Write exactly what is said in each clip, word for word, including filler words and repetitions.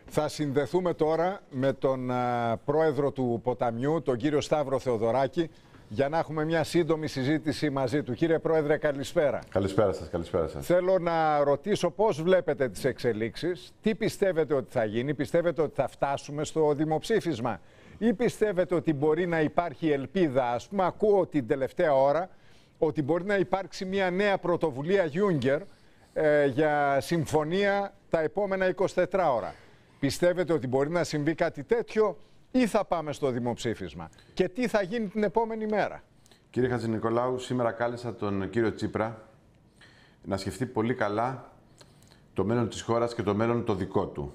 Θα συνδεθούμε τώρα με τον α, πρόεδρο του Ποταμιού, τον κύριο Σταύρο Θεοδωράκη, για να έχουμε μια σύντομη συζήτηση μαζί του. Κύριε Πρόεδρε, καλησπέρα. Καλησπέρα σας, καλησπέρα σας. Θέλω να ρωτήσω πώς βλέπετε τις εξελίξεις, τι πιστεύετε ότι θα γίνει, πιστεύετε ότι θα φτάσουμε στο δημοψήφισμα ή πιστεύετε ότι μπορεί να υπάρχει ελπίδα? Ας πούμε, ακούω την τελευταία ώρα ότι μπορεί να υπάρξει μια νέα πρωτοβουλία Juncker ε, για συμφωνία τα επόμενα εικοσιτέσσερις ώρα. Πιστεύετε ότι μπορεί να συμβεί κάτι τέτοιο ή θα πάμε στο δημοψήφισμα? Και τι θα γίνει την επόμενη μέρα? Κύριε Χατζηνικολάου, σήμερα κάλεσα τον κύριο Τσίπρα να σκεφτεί πολύ καλά το μέλλον της χώρας και το μέλλον το δικό του.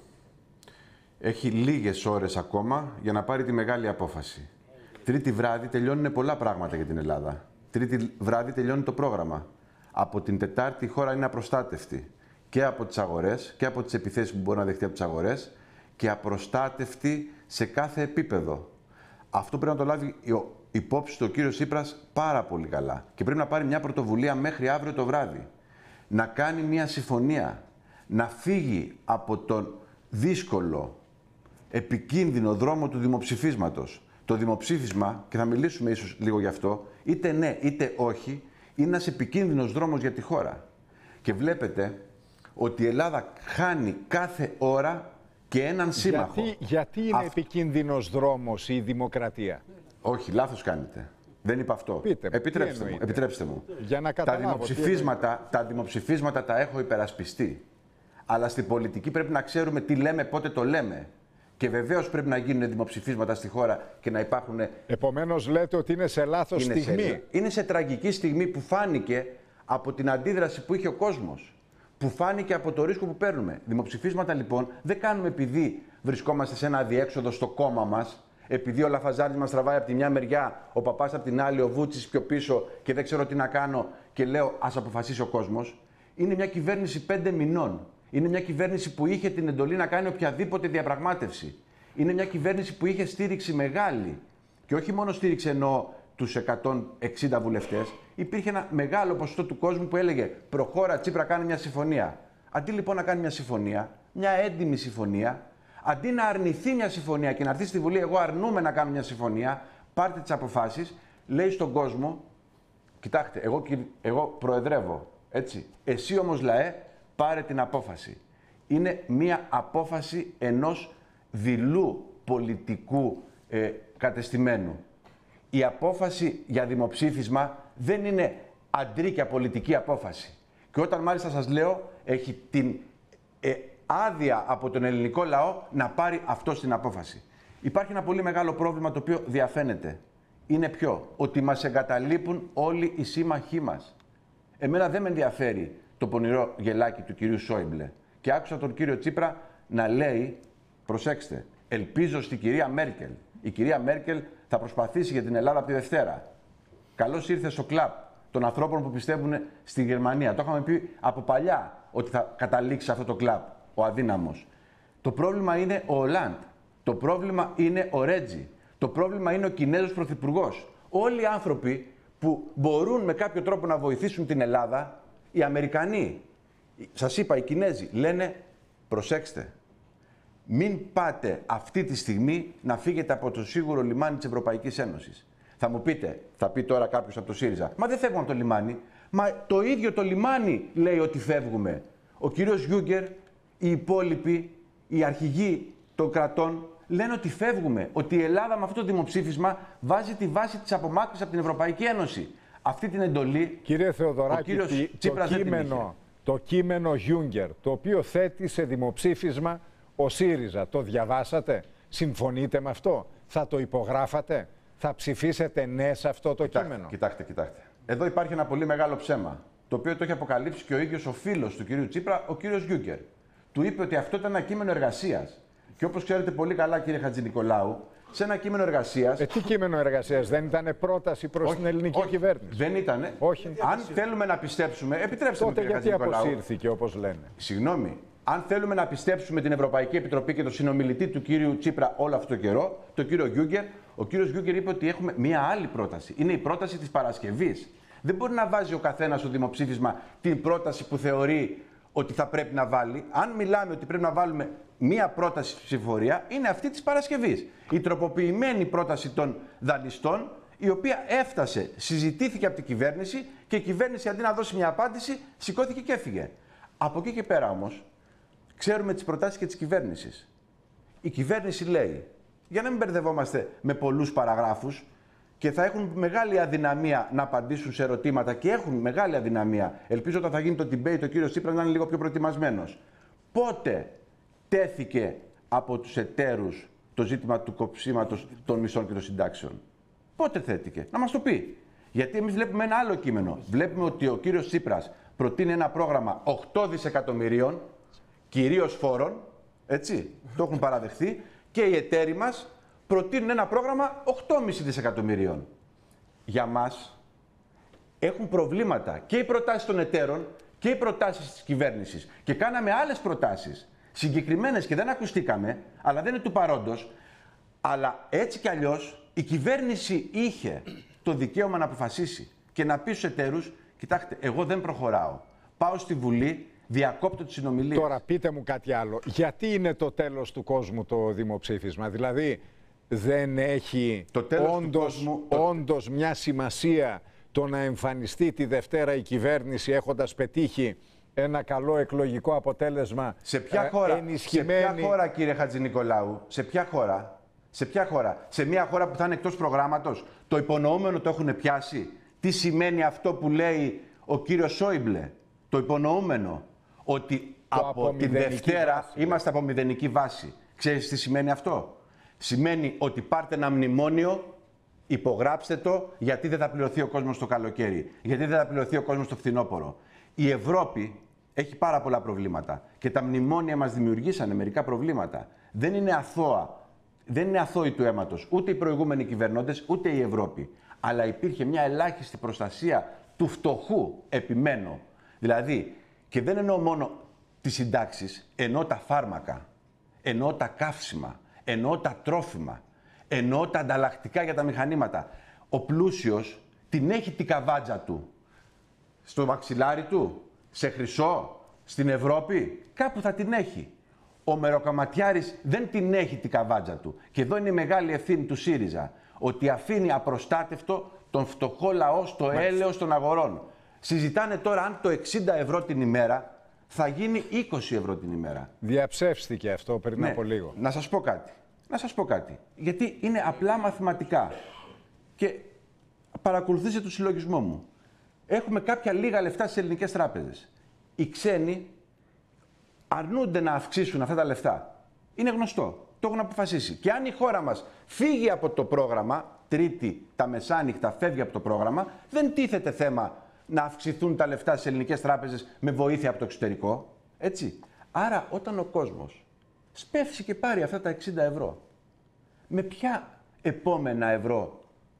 Έχει λίγες ώρες ακόμα για να πάρει τη μεγάλη απόφαση. Τρίτη βράδυ τελειώνουν πολλά πράγματα για την Ελλάδα. Τρίτη βράδυ τελειώνει το πρόγραμμα. Από την Τετάρτη η χώρα είναι απροστάτευτη και από τις αγορές και από τις επιθέσεις που μπορεί να δεχτεί από τις αγορές και απροστάτευτη σε κάθε επίπεδο. Αυτό πρέπει να το λάβει υπόψη του ο κύριος Τσίπρας πάρα πολύ καλά. Και πρέπει να πάρει μια πρωτοβουλία μέχρι αύριο το βράδυ. Να κάνει μια συμφωνία. Να φύγει από τον δύσκολο, επικίνδυνο δρόμο του δημοψηφίσματος. Το δημοψήφισμα, και θα μιλήσουμε ίσως λίγο γι' αυτό, είτε ναι είτε όχι, είναι ένας επικίνδυνος δρόμος για τη χώρα. Και βλέπετε ότι η Ελλάδα χάνει κάθε ώρα και έναν σύμμαχο. Γιατί, γιατί είναι Αυ... επικίνδυνος δρόμος η δημοκρατία? Όχι, λάθος κάνετε. Δεν είπα αυτό. Πείτε, επιτρέψτε, μου, επιτρέψτε μου. Για να τα, δημοψηφίσματα, τα δημοψηφίσματα τα έχω υπερασπιστεί. Αλλά στην πολιτική πρέπει να ξέρουμε τι λέμε, πότε το λέμε. Και βεβαίως πρέπει να γίνουν δημοψηφίσματα στη χώρα και να υπάρχουν... Επομένως λέτε ότι είναι σε λάθος είναι στιγμή. Σε... Είναι σε τραγική στιγμή που φάνηκε από την αντίδραση που είχε ο κόσμος. Που φάνηκε από το ρίσκο που παίρνουμε. Δημοψηφίσματα λοιπόν δεν κάνουμε επειδή βρισκόμαστε σε ένα αδιέξοδο στο κόμμα μας, επειδή ο Λαφαζάνης μας τραβάει από τη μια μεριά, ο παπάς από την άλλη, ο Βούτσης πιο πίσω και δεν ξέρω τι να κάνω και λέω ας αποφασίσει ο κόσμος. Είναι μια κυβέρνηση πέντε μηνών. Είναι μια κυβέρνηση που είχε την εντολή να κάνει οποιαδήποτε διαπραγμάτευση. Είναι μια κυβέρνηση που είχε στήριξη μεγάλη. Και όχι μόνο στήριξη εννοώ τους εκατόν εξήντα βουλευτές, υπήρχε ένα μεγάλο ποσοστό του κόσμου που έλεγε προχώρα Τσίπρα, κάνει μια συμφωνία. Αντί λοιπόν να κάνει μια συμφωνία, μια έντιμη συμφωνία, αντί να αρνηθεί μια συμφωνία και να έρθει στη Βουλή, εγώ αρνούμαι να κάνω μια συμφωνία, πάρτε τις αποφάσεις, λέει στον κόσμο, κοιτάξτε, εγώ, εγώ προεδρεύω, έτσι. Εσύ όμως λαέ, πάρε την απόφαση. Είναι μια απόφαση ενός δειλού πολιτικού ε, κατεστημένου. Η απόφαση για δημοψήφισμα δεν είναι αντρίκια πολιτική απόφαση. Και όταν μάλιστα σας λέω, έχει την ε, άδεια από τον ελληνικό λαό να πάρει αυτό την απόφαση. Υπάρχει ένα πολύ μεγάλο πρόβλημα το οποίο διαφαίνεται. Είναι ποιο? Ότι μας εγκαταλείπουν όλοι οι σύμμαχοί μας. Εμένα δεν με ενδιαφέρει το πονηρό γελάκι του κυρίου Σόιμπλε. Και άκουσα τον κύριο Τσίπρα να λέει, προσέξτε, ελπίζω στην κυρία Μέρκελ. Η κυρία Μέρκελ θα προσπαθήσει για την Ελλάδα από τη Δευτέρα. Καλώς ήρθε στο κλαμπ των ανθρώπων που πιστεύουν στη Γερμανία. Το είχαμε πει από παλιά ότι θα καταλήξει αυτό το κλαμπ ο αδύναμος. Το πρόβλημα είναι ο Ολάντ. Το πρόβλημα είναι ο Ρέτζι. Το πρόβλημα είναι ο Κινέζος πρωθυπουργός. Όλοι οι άνθρωποι που μπορούν με κάποιο τρόπο να βοηθήσουν την Ελλάδα, οι Αμερικανοί, σας είπα, οι Κινέζοι, λένε προσέξτε. Μην πάτε αυτή τη στιγμή να φύγετε από το σίγουρο λιμάνι της Ευρωπαϊκής Ένωσης. Θα μου πείτε, θα πει τώρα κάποιος από το ΣΥΡΙΖΑ, μα δεν φεύγουμε από το λιμάνι. Μα το ίδιο το λιμάνι λέει ότι φεύγουμε. Ο κύριος Juncker, οι υπόλοιποι, οι αρχηγοί των κρατών λένε ότι φεύγουμε. Ότι η Ελλάδα με αυτό το δημοψήφισμα βάζει τη βάση της απομάκρυνσης από την Ευρωπαϊκή Ένωση. Αυτή την εντολή. Κύριε Θεοδωράκη, ο κύριος Τσίπρας το, κείμενο, το κείμενο Juncker, το οποίο θέτει σε δημοψήφισμα ο ΣΥΡΙΖΑ, το διαβάσατε? Συμφωνείτε με αυτό? Θα το υπογράφατε? Θα ψηφίσετε ναι σε αυτό το κοιτάξτε, κείμενο? Κοιτάξτε, κοιτάξτε. Εδώ υπάρχει ένα πολύ μεγάλο ψέμα, το οποίο το έχει αποκαλύψει και ο ίδιος ο φίλος του κυρίου Τσίπρα, ο κύριος Juncker. Του είπε ότι αυτό ήταν ένα κείμενο εργασίας. Και όπως ξέρετε πολύ καλά, κύριε Χατζηνικολάου, σε ένα κείμενο εργασίας. Ε, τι κείμενο εργασίας, δεν ήταν πρόταση προς όχι, την ελληνική όχι, κυβέρνηση? Δεν ήταν. Όχι. Αν θέλουμε να πιστέψουμε, επιτρέψτε τότε μου, κύριε γιατί Χατζηνικολάου. αποσύρθηκε, όπως λένε? Συγγνώμη. Αν θέλουμε να πιστέψουμε την Ευρωπαϊκή Επιτροπή και τον συνομιλητή του κύριου Τσίπρα όλο αυτό το καιρό, τον κύριο Juncker, ο κύριος Juncker είπε ότι έχουμε μία άλλη πρόταση. Είναι η πρόταση της Παρασκευής. Δεν μπορεί να βάζει ο καθένας στο δημοψήφισμα την πρόταση που θεωρεί ότι θα πρέπει να βάλει. Αν μιλάμε ότι πρέπει να βάλουμε μία πρόταση στη ψηφοφορία είναι αυτή της Παρασκευής. Η τροποποιημένη πρόταση των δανειστών, η οποία έφτασε, συζητήθηκε από την κυβέρνηση και η κυβέρνηση αντί να δώσει μια απάντηση, σηκώθηκε και έφυγε. Από εκεί και πέρα όμως, ξέρουμε τις προτάσεις και της κυβέρνησης. Η κυβέρνηση λέει, για να μην μπερδευόμαστε με πολλούς παραγράφους, και θα έχουν μεγάλη αδυναμία να απαντήσουν σε ερωτήματα και έχουν μεγάλη αδυναμία. Ελπίζω όταν θα γίνει το debate ο κύριος Τσίπρας να είναι λίγο πιο προετοιμασμένος. Πότε τέθηκε από τους εταίρους το ζήτημα του κοψίματος των μισθών και των συντάξεων? Πότε θέθηκε? Να μας το πει. Γιατί εμείς βλέπουμε ένα άλλο κείμενο. Βλέπουμε ότι ο κύριος Τσίπρας προτείνει ένα πρόγραμμα οκτώ δισεκατομμυρίων, κυρίως φόρων, έτσι, το έχουν παραδεχθεί, και οι εταίροι μας προτείνουν ένα πρόγραμμα οκτώ κόμμα πέντε δισεκατομμυρίων. Για μας έχουν προβλήματα και οι προτάσεις των εταίρων και οι προτάσεις της κυβέρνησης. Και κάναμε άλλες προτάσεις, συγκεκριμένες και δεν ακουστήκαμε, αλλά δεν είναι του παρόντος. Αλλά έτσι κι αλλιώς η κυβέρνηση είχε το δικαίωμα να αποφασίσει και να πει στους εταίρους, κοιτάξτε, εγώ δεν προχωράω. Πάω στη Βουλή, διακόπτω τις συνομιλίες. Τώρα πείτε μου κάτι άλλο. Γιατί είναι το τέλος του κόσμου το δημοψήφισμα? Δηλαδή δεν έχει το τέλος όντως, του κόσμου, όντως μια σημασία το να εμφανιστεί τη Δευτέρα η κυβέρνηση έχοντας πετύχει ένα καλό εκλογικό αποτέλεσμα? Σε ποια χώρα, ενισχυμένη... σε ποια χώρα κύριε Χατζηνικολάου, σε ποια χώρα, σε ποια χώρα, σε μια χώρα που θα είναι εκτός προγράμματος, το υπονοούμενο το έχουν πιάσει? Τι σημαίνει αυτό που λέει ο κύριος Σόιμπλε, το υπονοούμενο, ότι το από τη Δευτέρα βάση, είμαστε από μηδενική βάση. Ξέρεις τι σημαίνει αυτό? Σημαίνει ότι πάρτε ένα μνημόνιο, υπογράψτε το, γιατί δεν θα πληρωθεί ο κόσμος το καλοκαίρι, γιατί δεν θα πληρωθεί ο κόσμος το φθινόπωρο. Η Ευρώπη έχει πάρα πολλά προβλήματα και τα μνημόνια μας δημιουργήσανε μερικά προβλήματα. Δεν είναι αθώα, δεν είναι αθώοι του αίματος, ούτε οι προηγούμενοι κυβερνώντες, ούτε η Ευρώπη. Αλλά υπήρχε μια ελάχιστη προστασία του φτωχού, επιμένω. Δηλαδή, και δεν εννοώ μόνο τις συντάξεις, εννοώ τα φάρμακα, εννοώ τα καύσιμα, εννοώ τα τρόφιμα, εννοώ τα ανταλλακτικά για τα μηχανήματα. Ο πλούσιος την έχει την καβάτζα του στο μαξιλάρι του, σε χρυσό, στην Ευρώπη, κάπου θα την έχει. Ο μεροκαματιάρης δεν την έχει την καβάτζα του. Και εδώ είναι η μεγάλη ευθύνη του ΣΥΡΙΖΑ, ότι αφήνει απροστάτευτο τον φτωχό λαό στο έλεος των αγορών. Συζητάνε τώρα αν το εξήντα ευρώ την ημέρα θα γίνει είκοσι ευρώ την ημέρα. Διαψεύστηκε αυτό πριν ναι. από λίγο. Να σας πω κάτι. Να σας πω κάτι. Γιατί είναι απλά μαθηματικά. Και παρακολουθήστε το συλλογισμό μου. Έχουμε κάποια λίγα λεφτά στις ελληνικές τράπεζες. Οι ξένοι αρνούνται να αυξήσουν αυτά τα λεφτά. Είναι γνωστό. Το έχουν αποφασίσει. Και αν η χώρα μας φύγει από το πρόγραμμα, Τρίτη τα μεσάνυχτα φεύγει από το πρόγραμμα, δεν τίθεται θέμα να αυξηθούν τα λεφτά στις ελληνικές τράπεζες με βοήθεια από το εξωτερικό. Έτσι. Άρα όταν ο κόσμος σπεύσει και πάρει αυτά τα εξήντα ευρώ, με ποια επόμενα ευρώ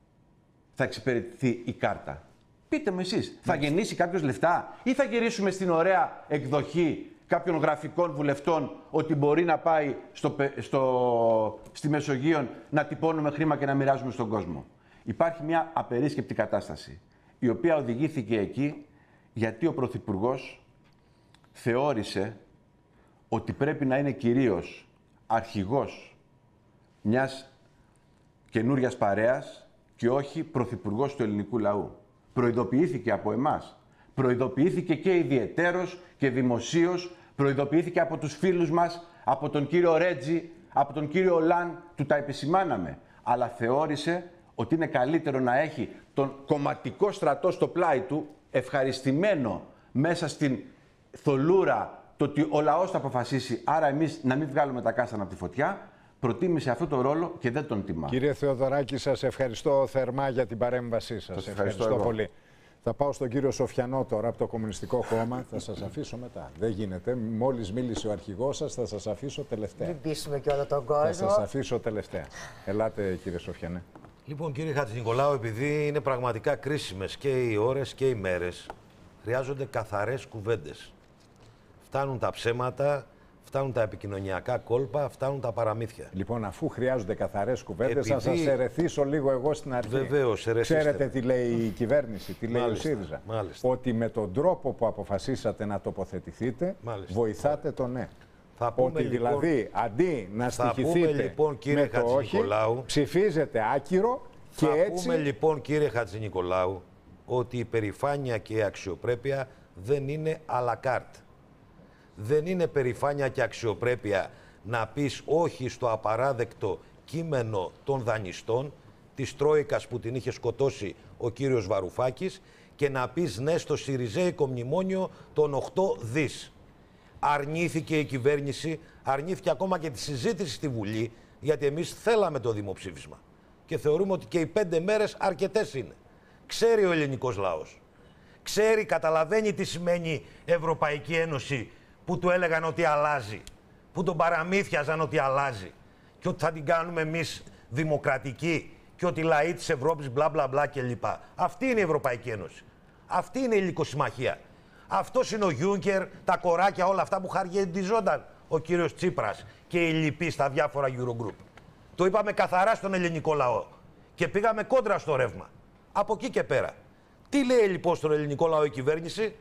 θα εξυπηρετηθεί η κάρτα? Πείτε μου εσείς, θα γεννήσει κάποιος λεφτά ή θα γυρίσουμε στην ωραία εκδοχή κάποιων γραφικών βουλευτών ότι μπορεί να πάει στο, στο, στη Μεσογείο να τυπώνουμε χρήμα και να μοιράζουμε στον κόσμο? Υπάρχει μια απερίσκεπτη κατάσταση, η οποία οδηγήθηκε εκεί γιατί ο Πρωθυπουργός θεώρησε ότι πρέπει να είναι κυρίως αρχηγός μιας καινούριας παρέας και όχι πρωθυπουργός του ελληνικού λαού. Προειδοποιήθηκε από εμάς. Προειδοποιήθηκε και ιδιαιτέρως και δημοσίως. Προειδοποιήθηκε από τους φίλους μας, από τον κύριο Ρέτζι, από τον κύριο Λαν, του τα επισημάναμε. Αλλά θεώρησε ότι είναι καλύτερο να έχει τον κομματικό στρατό στο πλάι του, ευχαριστημένο μέσα στην θολούρα το ότι ο λαός θα αποφασίσει, άρα εμείς να μην βγάλουμε τα κάστανα από τη φωτιά. Προτίμησε αυτό το ρόλο και δεν τον τιμά. Κύριε Θεοδωράκη, σας ευχαριστώ θερμά για την παρέμβασή σας. Σας ευχαριστώ, ευχαριστώ πολύ. Θα πάω στον κύριο Σοφιανό τώρα από το Κομμουνιστικό Κόμμα. Θα σας αφήσω μετά. Δεν γίνεται. Μόλις μίλησε ο αρχηγός σας, θα σας αφήσω τελευταία. Μην πείσουμε και όλο τον κόσμο. Θα σας αφήσω τελευταία. Ελάτε, κύριε Σοφιανέ. Λοιπόν, κύριε Χατζηνικολάου, επειδή είναι πραγματικά κρίσιμες και οι ώρες και οι μέρες, χρειάζονται καθαρές κουβέντες. Φτάνουν τα ψέματα, φτάνουν τα επικοινωνιακά κόλπα, φτάνουν τα παραμύθια. Λοιπόν, αφού χρειάζονται καθαρές κουβέντες, Επειδή... θα σας ερεθίσω λίγο εγώ στην αρχή. Βεβαίως, ερεθίστε. Ξέρετε τι λέει η κυβέρνηση, τι λέει Μάλιστα, ο ΣΥΡΙΖΑ? μάλιστα. Ότι με τον τρόπο που αποφασίσατε να τοποθετηθείτε, Μάλιστα. βοηθάτε το ναι. Θα πούμε, ότι λοιπόν, δηλαδή αντί να στοιχηθείτε πούμε, λοιπόν, κύριε με το όχι, ψηφίζετε άκυρο και θα έτσι... πούμε λοιπόν, κύριε Χατζηνικολάου, ότι η περηφάνεια και η αξιοπρέπεια δεν είναι à la carte. Δεν είναι περηφάνεια και αξιοπρέπεια να πεις όχι στο απαράδεκτο κείμενο των δανειστών, της Τρόικας που την είχε σκοτώσει ο κύριος Βαρουφάκης, και να πεις ναι στο Σιριζέικο μνημόνιο των οκτώ δις. Αρνήθηκε η κυβέρνηση, αρνήθηκε ακόμα και τη συζήτηση στη Βουλή, γιατί εμείς θέλαμε το δημοψήφισμα. Και θεωρούμε ότι και οι πέντε μέρες αρκετές είναι. Ξέρει ο ελληνικός λαός. Ξέρει, καταλαβαίνει τι σημαίνει Ευρωπαϊκή Ένωση, που του έλεγαν ότι αλλάζει, που τον παραμύθιαζαν ότι αλλάζει και ότι θα την κάνουμε εμείς δημοκρατική και ότι οι λαοί της Ευρώπης μπλα μπλα μπλα κλπ. Αυτή είναι η Ευρωπαϊκή Ένωση. Αυτή είναι η λυκοσυμμαχία. Αυτός είναι ο Γιούνκερ, τα κοράκια, όλα αυτά που χαργεντιζόνταν ο κύριος Τσίπρας και οι λοιποί στα διάφορα Eurogroup. Το είπαμε καθαρά στον ελληνικό λαό και πήγαμε κόντρα στο ρεύμα. Από εκεί και πέρα. Τι λέει λοιπόν στον ελληνικό λαό η κυβέρνηση?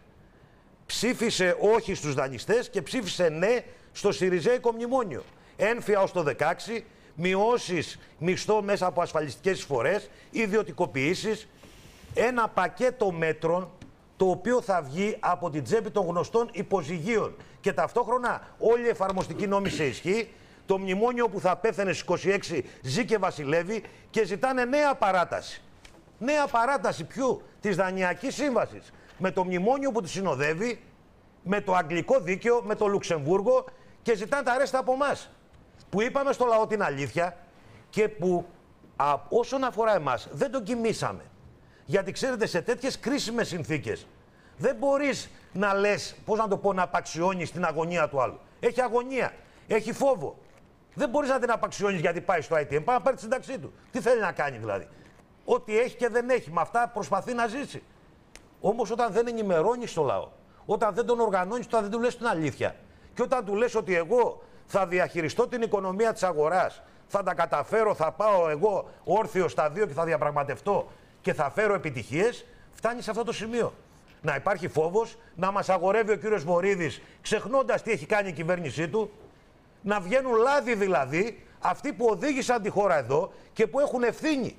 Ψήφισε όχι στους δανειστές και ψήφισε ναι στο Σιριζέικο μνημόνιο. Ένφια ως το δεκαέξι, μειώσεις μισθό μέσα από ασφαλιστικές εισφορές, ιδιωτικοποιήσεις, ένα πακέτο μέτρων το οποίο θα βγει από την τσέπη των γνωστών υποζυγίων. Και ταυτόχρονα όλη η εφαρμοστική νόμη σε ισχύ, το μνημόνιο που θα πέθανε στις είκοσι έξι ζει και βασιλεύει και ζητάνε νέα παράταση. Νέα παράταση ποιου? Της Δανειακής Σύμβασης. Με το μνημόνιο που τη συνοδεύει, με το αγγλικό δίκαιο, με το Λουξεμβούργο, και ζητάνε τα ρέστα από εμάς. Που είπαμε στο λαό την αλήθεια και που α, όσον αφορά εμάς δεν το κοιμήσαμε. Γιατί ξέρετε, σε τέτοιες κρίσιμες συνθήκες δεν μπορείς να λες, πώς να το πω, να απαξιώνεις την αγωνία του άλλου. Έχει αγωνία, έχει φόβο. Δεν μπορείς να την απαξιώνεις γιατί πάει στο άι τι εμ, πάει να πάρει τη σύνταξή του. Τι θέλει να κάνει δηλαδή? Ό,τι έχει και δεν έχει, με αυτά προσπαθεί να ζήσει. Όμως όταν δεν ενημερώνεις το λαό, όταν δεν τον οργανώνεις, όταν δεν του λες την αλήθεια και όταν του λες ότι εγώ θα διαχειριστώ την οικονομία της αγοράς, θα τα καταφέρω, θα πάω εγώ όρθιο στα δύο και θα διαπραγματευτώ και θα φέρω επιτυχίες, φτάνει σε αυτό το σημείο. Να υπάρχει φόβος, να μας αγορεύει ο κύριος Βορίδης ξεχνώντας τι έχει κάνει η κυβέρνησή του, να βγαίνουν λάδι δηλαδή αυτοί που οδήγησαν τη χώρα εδώ και που έχουν ευθύνη.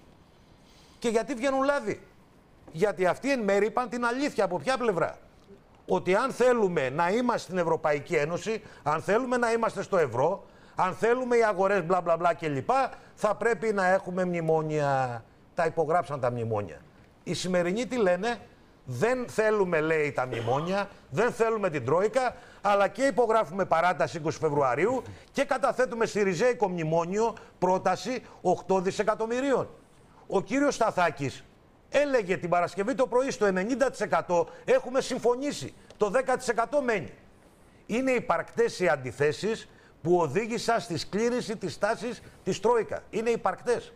Και γιατί βγαίνουν λάδι? Γιατί αυτοί εν μέρει είπαν την αλήθεια. Από ποια πλευρά? Ότι αν θέλουμε να είμαστε στην Ευρωπαϊκή Ένωση, αν θέλουμε να είμαστε στο ευρώ, αν θέλουμε οι αγορές μπλα μπλα μπλα κλπ, θα πρέπει να έχουμε μνημόνια. Τα υπογράψαν τα μνημόνια. Οι σημερινοί τι λένε? Δεν θέλουμε, λέει, τα μνημόνια, δεν θέλουμε την Τρόικα, αλλά και υπογράφουμε παράταση είκοσι Φεβρουαρίου και καταθέτουμε Σιριζέικο μνημόνιο πρόταση οκτώ δισεκατομμυρίων. Ο κύριος Σταθάκης έλεγε την Παρασκευή το πρωί στο ενενήντα τοις εκατό έχουμε συμφωνήσει, το δέκα τοις εκατό μένει. Είναι υπαρκτές οι αντιθέσεις που οδήγησαν στη σκλήρυνση της τάσης της Τρόικα. Είναι υπαρκτές.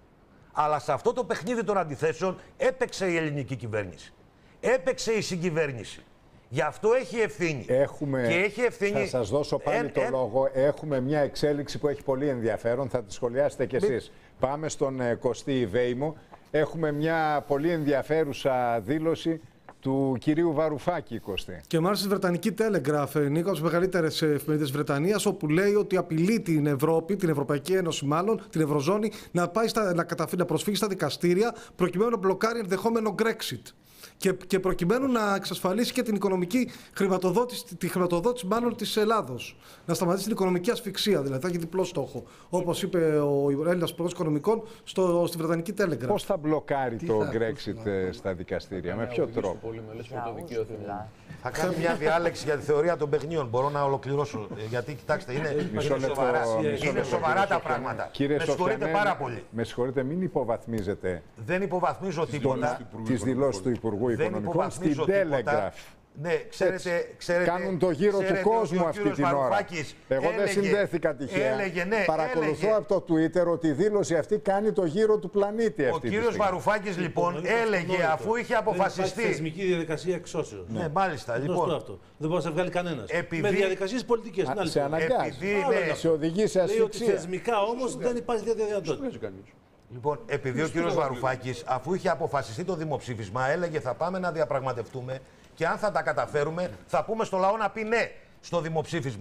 Αλλά σε αυτό το παιχνίδι των αντιθέσεων έπαιξε η ελληνική κυβέρνηση. Έπαιξε η συγκυβέρνηση. Γι' αυτό έχει ευθύνη. Έχουμε, και έχει ευθύνη... Θα σας δώσω πάλι εν, το εν... λόγο. Έχουμε μια εξέλιξη που έχει πολύ ενδιαφέρον. Θα τη σχολιάσετε κι εσείς. Μη... Πάμε στον ε, Κωστή Ιβέημο. Έχουμε μια πολύ ενδιαφέρουσα δήλωση του κυρίου Βαρουφάκη, Κωστή. Και μάλιστα στη Βρετανική Telegraph, Νίκο, από τι μεγαλύτερες εφημερίδες Βρετανίας, όπου λέει ότι απειλεί την Ευρώπη, την Ευρωπαϊκή Ένωση μάλλον, την Ευρωζώνη, να, πάει στα, να, καταφύ, να προσφύγει στα δικαστήρια προκειμένου να μπλοκάρει ενδεχόμενο Brexit. Και, και προκειμένου να εξασφαλίσει και την οικονομική χρηματοδότηση, τη χρηματοδότηση μάλλον της Ελλάδος. Να σταματήσει την οικονομική ασφυξία, δηλαδή θα έχει διπλό στόχο. Όπως είπε ο Έλληνας Υπουργός Οικονομικών στο, στη Βρετανική Telegraph. Πώς θα μπλοκάρει Τι το θα Brexit θα... στα δικαστήρια, με ποιο τρόπο? Θα κάνει μια διάλεξη για τη θεωρία των παιχνίων. Μπορώ να ολοκληρώσω. Γιατί κοιτάξτε, είναι, είναι σοβαρά, είναι σοβαρά τα πράγματα. Κύριε με συγχωρείτε πάρα πολύ. Με συγχωρείτε, μην υποβαθμίζετε. Δεν υποβαθμίζω τίποτα. Τις δηλώσεις του Υπουργού Οικονομικών στην Telegraph. Ναι, ξέρετε, ξέρετε, κάνουν το γύρο του κόσμου αυτή την ώρα. Εγώ έλεγε, δεν συνδέθηκα τυχαία. Έλεγε, ναι, Παρακολουθώ έλεγε, από το Twitter ότι η δήλωση αυτή κάνει το γύρο του πλανήτη. Ο κύριος Βαρουφάκης λοιπόν έλεγε, αφού είχε αποφασιστεί. Δεν θεσμική διαδικασία εξώσεως. Ναι, ναι, μάλιστα. Λοιπόν, αυτό. Δεν μπορεί να σε βγάλει κανένας. Επειδή... Με διαδικασίες πολιτικές. Α, σε αναγκάζει. Επειδή, ναι, σε οδηγεί σε ασφυξία. Λέει ότι θεσμικά όμως δεν υπάρχει τέτοια δυνατότητα. Λοιπόν, επειδή ο κύριος Βαρουφάκης, αφού είχε αποφασιστεί το δημοψήφισμα, έλεγε θα πάμε να διαπραγματευτούμε και αν θα τα καταφέρουμε, θα πούμε στο λαό να πει ναι στο δημοψήφισμα.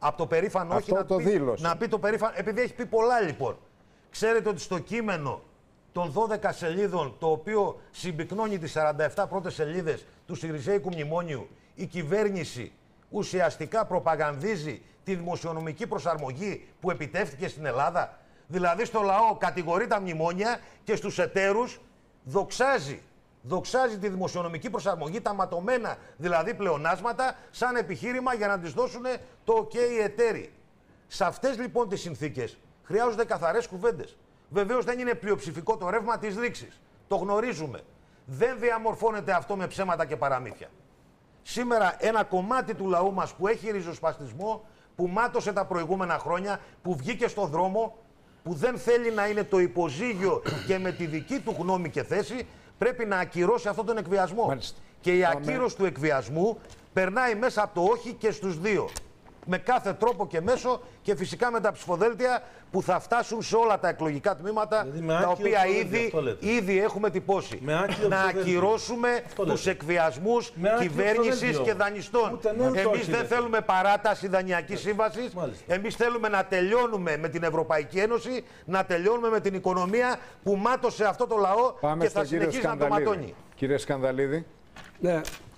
Από το περήφανο όχι Αυτό να, το πει, δήλωσε. να πει το περήφανο. Επειδή έχει πει πολλά λοιπόν. Ξέρετε ότι στο κείμενο των δώδεκα σελίδων, το οποίο συμπυκνώνει τις σαράντα επτά πρώτες σελίδες του Σιριζέικου μνημόνιου, η κυβέρνηση ουσιαστικά προπαγανδίζει τη δημοσιονομική προσαρμογή που επιτεύχθηκε στην Ελλάδα. Δηλαδή στο λαό κατηγορεί τα μνημόνια και στους εταίρους δοξάζει. Δοξάζει τη δημοσιονομική προσαρμογή, τα ματωμένα δηλαδή πλεονάσματα, σαν επιχείρημα για να τις δώσουν το OK οι εταίροι. Σε αυτές λοιπόν τις συνθήκες χρειάζονται καθαρές κουβέντες. Βεβαίως δεν είναι πλειοψηφικό το ρεύμα της ρήξης. Το γνωρίζουμε. Δεν διαμορφώνεται αυτό με ψέματα και παραμύθια. Σήμερα ένα κομμάτι του λαού μας που έχει ριζοσπαστισμό, που μάτωσε τα προηγούμενα χρόνια, που βγήκε στο δρόμο, που δεν θέλει να είναι το υποζύγιο και με τη δική του γνώμη και θέση, πρέπει να ακυρώσει αυτόν τον εκβιασμό. Μάλιστα. Και η Πάμε. ακύρωση του εκβιασμού περνάει μέσα από το όχι και στους δύο. Με κάθε τρόπο και μέσο και φυσικά με τα ψηφοδέλτια που θα φτάσουν σε όλα τα εκλογικά τμήματα, Δηλαδή με τα άκυρο οποία ψηφοδέλτιο, ήδη, αυτό λέτε. ήδη έχουμε τυπώσει. Με άκυρο Να ψηφοδέλτιο. ακυρώσουμε Αυτό τους λέτε. εκβιασμούς Με άκυρο κυβέρνησης ψηφοδέλτιο. και δανειστών. Ούτε ναι, ούτε Εμείς όχι, δεν λέτε. θέλουμε παράταση δανειακής σύμβασης. Μάλιστα. Εμείς θέλουμε να τελειώνουμε με την Ευρωπαϊκή Ένωση, να τελειώνουμε με την οικονομία που μάτωσε αυτό το λαό Πάμε και θα στον κύριο συνεχίσει να το Σκανδαλίδη. ματώνει. Κύριε Σκανδαλίδη. Ναι,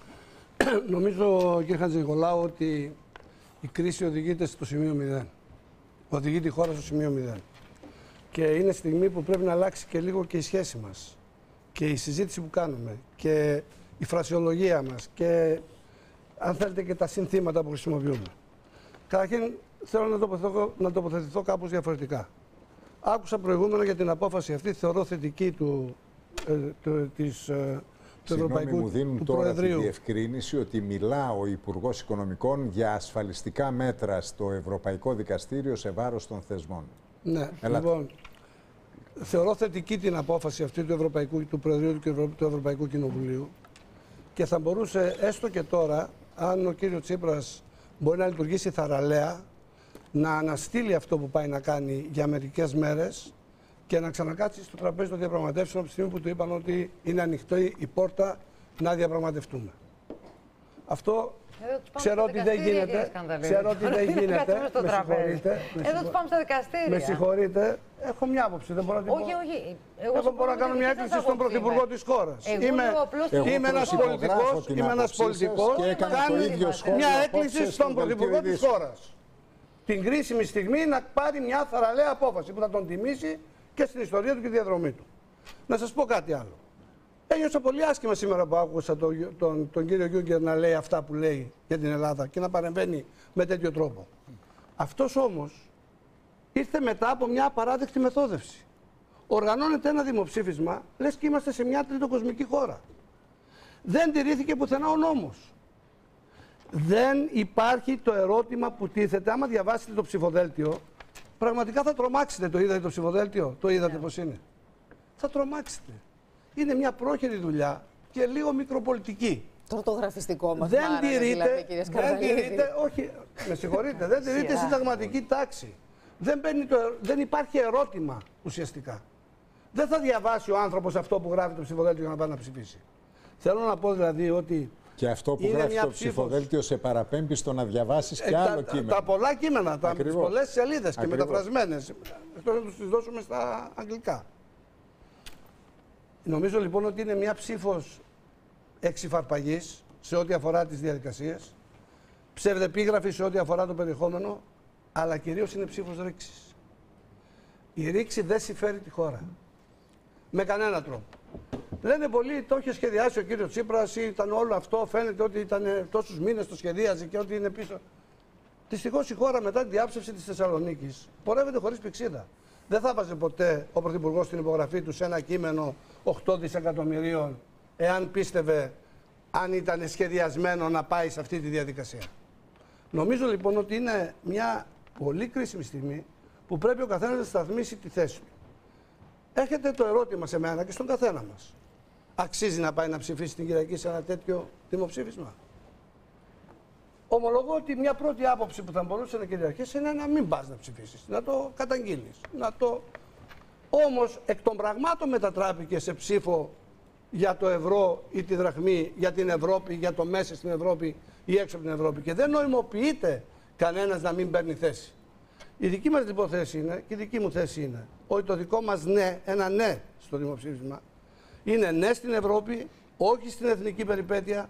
νομίζω κύριε Χατζηνικολάου ότι η κρίση οδηγείται στο σημείο μηδέν. Οδηγεί τη χώρα στο σημείο μηδέν. Και είναι στιγμή που πρέπει να αλλάξει και λίγο και η σχέση μας. Και η συζήτηση που κάνουμε. Και η φρασιολογία μας. Και αν θέλετε και τα συνθήματα που χρησιμοποιούμε. Καταρχήν θέλω να τοποθετηθώ, να τοποθετηθώ κάπως διαφορετικά. Άκουσα προηγούμενα για την απόφαση αυτή, θεωρώ θετική του, ε, του, της, ε, του Συγγνώμη, Ευρωπαϊκού μου δίνουν του τώρα τη Προεδρείου. διευκρίνηση ότι μιλά ο Υπουργός Οικονομικών για ασφαλιστικά μέτρα στο Ευρωπαϊκό Δικαστήριο σε βάρος των θεσμών. Ναι, Ελάτε. λοιπόν, θεωρώ θετική την απόφαση αυτή του, Ευρωπαϊκού, του Προεδρείου του, Ευρω... του Ευρωπαϊκού Κοινοβουλίου και θα μπορούσε έστω και τώρα, αν ο κύριος Τσίπρας μπορεί να λειτουργήσει θαραλέα, να αναστείλει αυτό που πάει να κάνει για μερικές μέρες και να ξανακάτσει στο τραπέζι των διαπραγματεύσεων από τη στιγμή που του είπαν ότι είναι ανοιχτή η πόρτα να διαπραγματευτούμε. Αυτό Εδώ τους πάμε ξέρω στα ότι δεν δικαστήρια, γίνεται. κύριε Σκανδαλίδη. Ξέρω ότι δεν Να γίνεται. κάτσουμε στο Με τραπέζι. συγχωρείτε. Με Εδώ τους πάμε στα δικαστήρια. Με συγχωρείτε. Έχω μια άποψη. Δεν μπορώ να την πω. Όχι, όχι. Εγώ σου μπορώ να πω κάνω ότι μια δική σας έκκληση στον άποψη Πρωθυπουργό είναι. της χώρας. Εγώ Είμαι, λέω απλώς Εγώ είμαι ένας προσυπογράφω πολιτικός, την είμαι ένας άποψή σας πολιτικός, και έκανα κάνω το ίδιο σχόλιο μια απόψε έκκληση στο στον Δελτίο Πρωθυπουργό της Ειδήσεων. χώρας. Την κρίσιμη στιγμή να πάρει μια θαραλέα απόφαση που θα τον τιμήσει και στην ιστορία του και τη διαδρομή του. Να σας πω κάτι άλλο. Ένιωσα πολύ άσχημα σήμερα που άκουσα τον, τον, τον κύριο Γιούγκερ να λέει αυτά που λέει για την Ελλάδα και να παρεμβαίνει με τέτοιο τρόπο. Αυτός όμως ήρθε μετά από μια απαράδεκτη μεθόδευση. Οργανώνεται ένα δημοψήφισμα, λες και είμαστε σε μια τριτοκοσμική χώρα. Δεν τηρήθηκε πουθενά ο νόμος. Δεν υπάρχει το ερώτημα που τίθεται. Άμα διαβάσετε το ψηφοδέλτιο, πραγματικά θα τρομάξετε. Το είδατε το ψηφοδέλτιο, το είδατε πώς είναι. Θα τρομάξετε. Είναι μια πρόχειρη δουλειά και λίγο μικροπολιτική. Το ορθογραφιστικό μας Δεν μάρανε, τηρείται, δηλαδή, κύριε δεν Σκανδαλίδη. τηρείται, όχι, με συγχωρείτε, δεν τηρείται Σειρά. συνταγματική τάξη. Δεν, μπαίνει το, ερω- δεν υπάρχει ερώτημα ουσιαστικά. Δεν θα διαβάσει ο άνθρωπος αυτό που γράφει το ψηφοδέλτιο για να πάει να ψηφίσει. Θέλω να πω δηλαδή ότι Και αυτό που είναι γράφει μια το ψήφος. ψηφοδέλτιο σε παραπέμπει στο να διαβάσεις και Ε, άλλο τα, κείμενο. τα πολλά κείμενα, τα Ακριβώς. πολλές σελίδες και Ακριβώς. μεταφρασμένες. Εκτός να τους τις δώσουμε στα αγγλικά. Νομίζω λοιπόν ότι είναι μια ψήφος εξυφαρπαγής σε ό,τι αφορά τις διαδικασίες, ψευδεπίγραφη σε ό,τι αφορά το περιεχόμενο, αλλά κυρίως είναι ψήφος ρήξης. Η ρήξη δεν συμφέρει τη χώρα. Με κανένα τρόπο. Λένε πολλοί, το είχε σχεδιάσει ο κύριος Τσίπρας, ήταν όλο αυτό, φαίνεται ότι ήταν τόσους μήνες το σχεδίαζε και ότι είναι πίσω. Δυστυχώς η χώρα μετά τη διάψευση της Θεσσαλονίκης πορεύεται χωρίς πηξίδα. Δεν θα βάζει ποτέ ο Πρωθυπουργός την υπογραφή του σε ένα κείμενο οκτώ δισεκατομμυρίων, εάν πίστευε, αν ήταν σχεδιασμένο να πάει σε αυτή τη διαδικασία. Νομίζω λοιπόν ότι είναι μια πολύ κρίσιμη στιγμή που πρέπει ο καθένας να σταθμίσει τη θέση του. Έρχεται το ερώτημα σε μένα και στον καθένα μας. Αξίζει να πάει να ψηφίσει την Κυριακή σε ένα τέτοιο δημοψήφισμα? Ομολογώ ότι μια πρώτη άποψη που θα μπορούσε να κυριαρχήσει είναι να μην πας να ψηφίσεις, να το καταγγείλεις. Να το... Όμως εκ των πραγμάτων μετατράπηκε σε ψήφο για το ευρώ ή τη δραχμή, για την Ευρώπη, για το μέσα στην Ευρώπη ή έξω από την Ευρώπη. Και δεν νοημοποιείται κανένας να μην παίρνει θέση. Η δική μας λοιπόν θέση είναι, και η δική μου θέση είναι, ότι το δικό μας ναι, ένα ναι στο δημοψήφισμα, είναι ναι στην Ευρώπη, όχι στην εθνική περιπέτεια,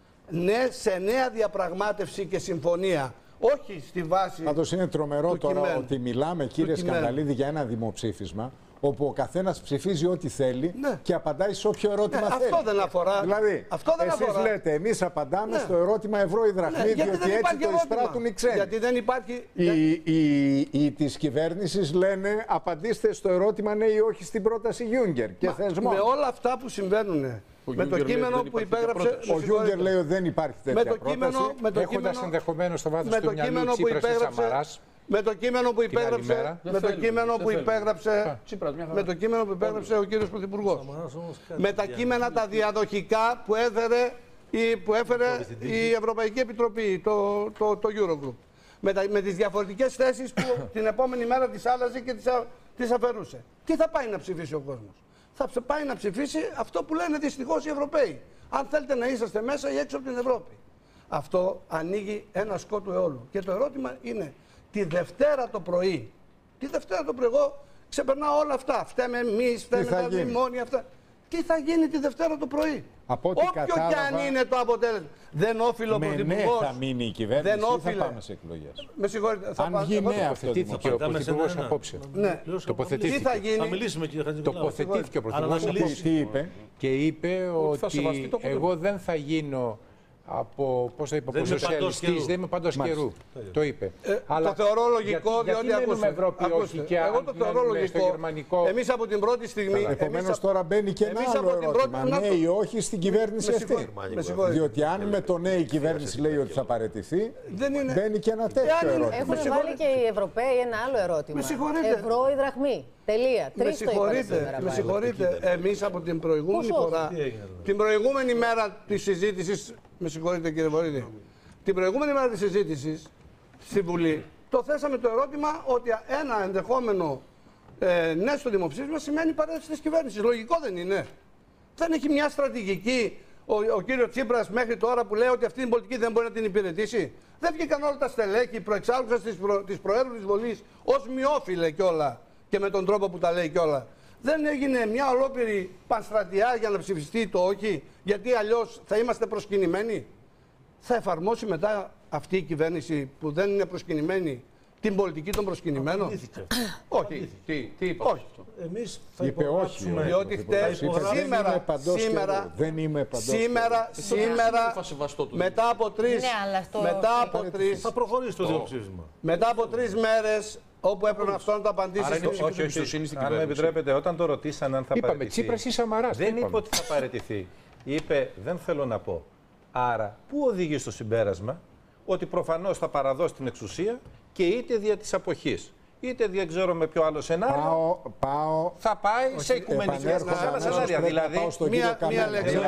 ναι σε νέα διαπραγμάτευση και συμφωνία, όχι στη βάση. Πάντως είναι τρομερό τώρα κειμένου. ότι μιλάμε, κύριε Σκανδαλίδη, για ένα δημοψήφισμα όπου ο καθένας ψηφίζει ό,τι θέλει, ναι, και απαντάει σε όποιο ερώτημα, ναι, θέλει. Αυτό δεν αφορά. Δηλαδή, αυτό δεν εσείς αφορά. λέτε, εμείς απαντάμε, ναι, στο ερώτημα ευρώ ή δραχμή, ναι, διότι έτσι το εισπράττουν οι ξένοι. Γιατί δεν υπάρχει. Οι, οι, οι της κυβέρνησης λένε απαντήστε στο ερώτημα ναι ή όχι στην πρόταση Γιούγκερ και θεσμό. Με όλα αυτά που συμβαίνουν. Με το κείμενο που υπέγραψε. Ο Γιούγκερ λέει ότι δεν υπάρχει τέτοια με το κείμενο, πρόταση. Έχοντας ενδεχομένως στο βάθος του μυαλού Τσίπρας και Σαμαράς. Με το κείμενο που υπέγραψε, με το κείμενο που υπέγραψε, με το κείμενο που υπέγραψε ο κύριος Πρωθυπουργός. Με τα κείμενα τα διαδοχικά που έφερε η, που έφερε η Ευρωπαϊκή Επιτροπή, το, το, το Eurogroup. Με, τα, με τις διαφορετικές θέσεις που την επόμενη μέρα τις άλλαζε και τις, α, τις αφαιρούσε. Τι θα πάει να ψηφίσει ο κόσμος? Θα πάει να ψηφίσει αυτό που λένε δυστυχώς οι Ευρωπαίοι. Αν θέλετε να είσαστε μέσα ή έξω από την Ευρώπη. Αυτό ανοίγει ένα σκότου αιώλου. Και το ερώτημα είναι, τη Δευτέρα το πρωί, τη Δευτέρα το πρωί, εγώ ξεπερνάω όλα αυτά. Φταίμε εμείς, φταίμε τα μνημόνια αυτά. Τι θα γίνει τη Δευτέρα το πρωί? Από ό,τι όποιο κατάλαβα, κι αν είναι το αποτέλεσμα. Δεν όφιλε ο Πρωθυπουργός. Ναι, θα μείνει η κυβέρνηση δεν όφιλε. ή θα πάμε σε εκλογές? Με συγχωρείτε. Αν θα βγει ναι, τοποθετήθηκε ο Πρωθυπουργός απόψε. Ναι. Τοποθετήθηκε. Τι θα γίνει? Θα μιλήσουμε, κύριε Χατζηνικολάου. Τοποθετήθηκε ο Πρωθυπουργός. Τι είπε? Και είπε ότι εγώ δεν θα γίνω από, πώς θα είπα, από σοσιαλιστής, δεν είμαι πάντως καιρού. Το είπε. Ε, Αλλά το θεωρώ λογικό, γιατί, διότι ακούστε, Ευρώπη, ακούστε, όχι, και εγώ το θεωρώ λογικό. Γερμανικό... Εμείς από την πρώτη στιγμή... Επομένως τώρα μπαίνει και ένα άλλο ερώτημα. Ναι ή όχι στην κυβέρνηση αυτή. Διότι αν με το ναι η κυβέρνηση λέει ότι θα παραιτηθεί, μπαίνει και ένα τέτοιο ερώτημα. Έχουν βάλει και οι Ευρωπαίοι ένα άλλο ερώτημα. Ευρώ ή δραχμή. Τελεία. Τρεις το είπατε σήμερα. Με συγχωρείτε, εμείς από την προηγούμενη φορά, την προηγούμενη μέρα της συζήτησης, με συγχωρείτε κύριε Βορύδη, την προηγούμενη μέρα της συζήτησης στη Βουλή, το θέσαμε το ερώτημα ότι ένα ενδεχόμενο ε, ναι στο δημοψήφισμα σημαίνει παρέτηση της κυβέρνησης. Λογικό δεν είναι? Δεν έχει μια στρατηγική ο, ο κύριος Τσίπρας μέχρι τώρα που λέει ότι αυτή την πολιτική δεν μπορεί να την υπηρετήσει? Δεν βγήκαν όλα τα στελέχη, προεξάρχουσαν της προ, Προέδρου της Βουλής ως μειόφιλε κιόλα και με τον τρόπο που τα λέει κιόλα. Δεν έγινε μια ολόκληρη πανστρατιά για να ψηφιστεί το όχι, γιατί αλλιώς θα είμαστε προσκυνημένοι? Θα εφαρμόσει μετά αυτή η κυβέρνηση που δεν είναι προσκυνημένη την πολιτική των προσκυνημένων? Όχι. Τι, τι είπε? Όχι. Εμείς θα είπε όχι. Διότι χτες, σήμερα, σήμερα, δεν είμαι παντός σήμερα, σήμερα, μετά από τρεις, μετά από τρεις, θα προχωρήσει το δημοψήφισμα. Μετά από τρεις μέρες, όπου έπρεπε αυτό να το απαντήσει. Άρα όχι, όχι, εμπιστοσύνη στην κυβέρνηση. Αν με επιτρέπετε, όταν το ρωτήσαν αν θα είπαμε, παραιτηθεί, Τσίπρας ή Σαμαράς, δεν είπε ότι θα παραιτηθεί. Είπε, δεν θέλω να πω. Άρα, πού οδηγεί στο συμπέρασμα ότι προφανώς θα παραδώσει την εξουσία και είτε δια της αποχής, είτε δεν ξέρω με ποιο άλλο σενάριο, πάω, πάω, θα πάει σε οικουμενικές άλλα σενάρια. Δηλαδή, μία λέξη.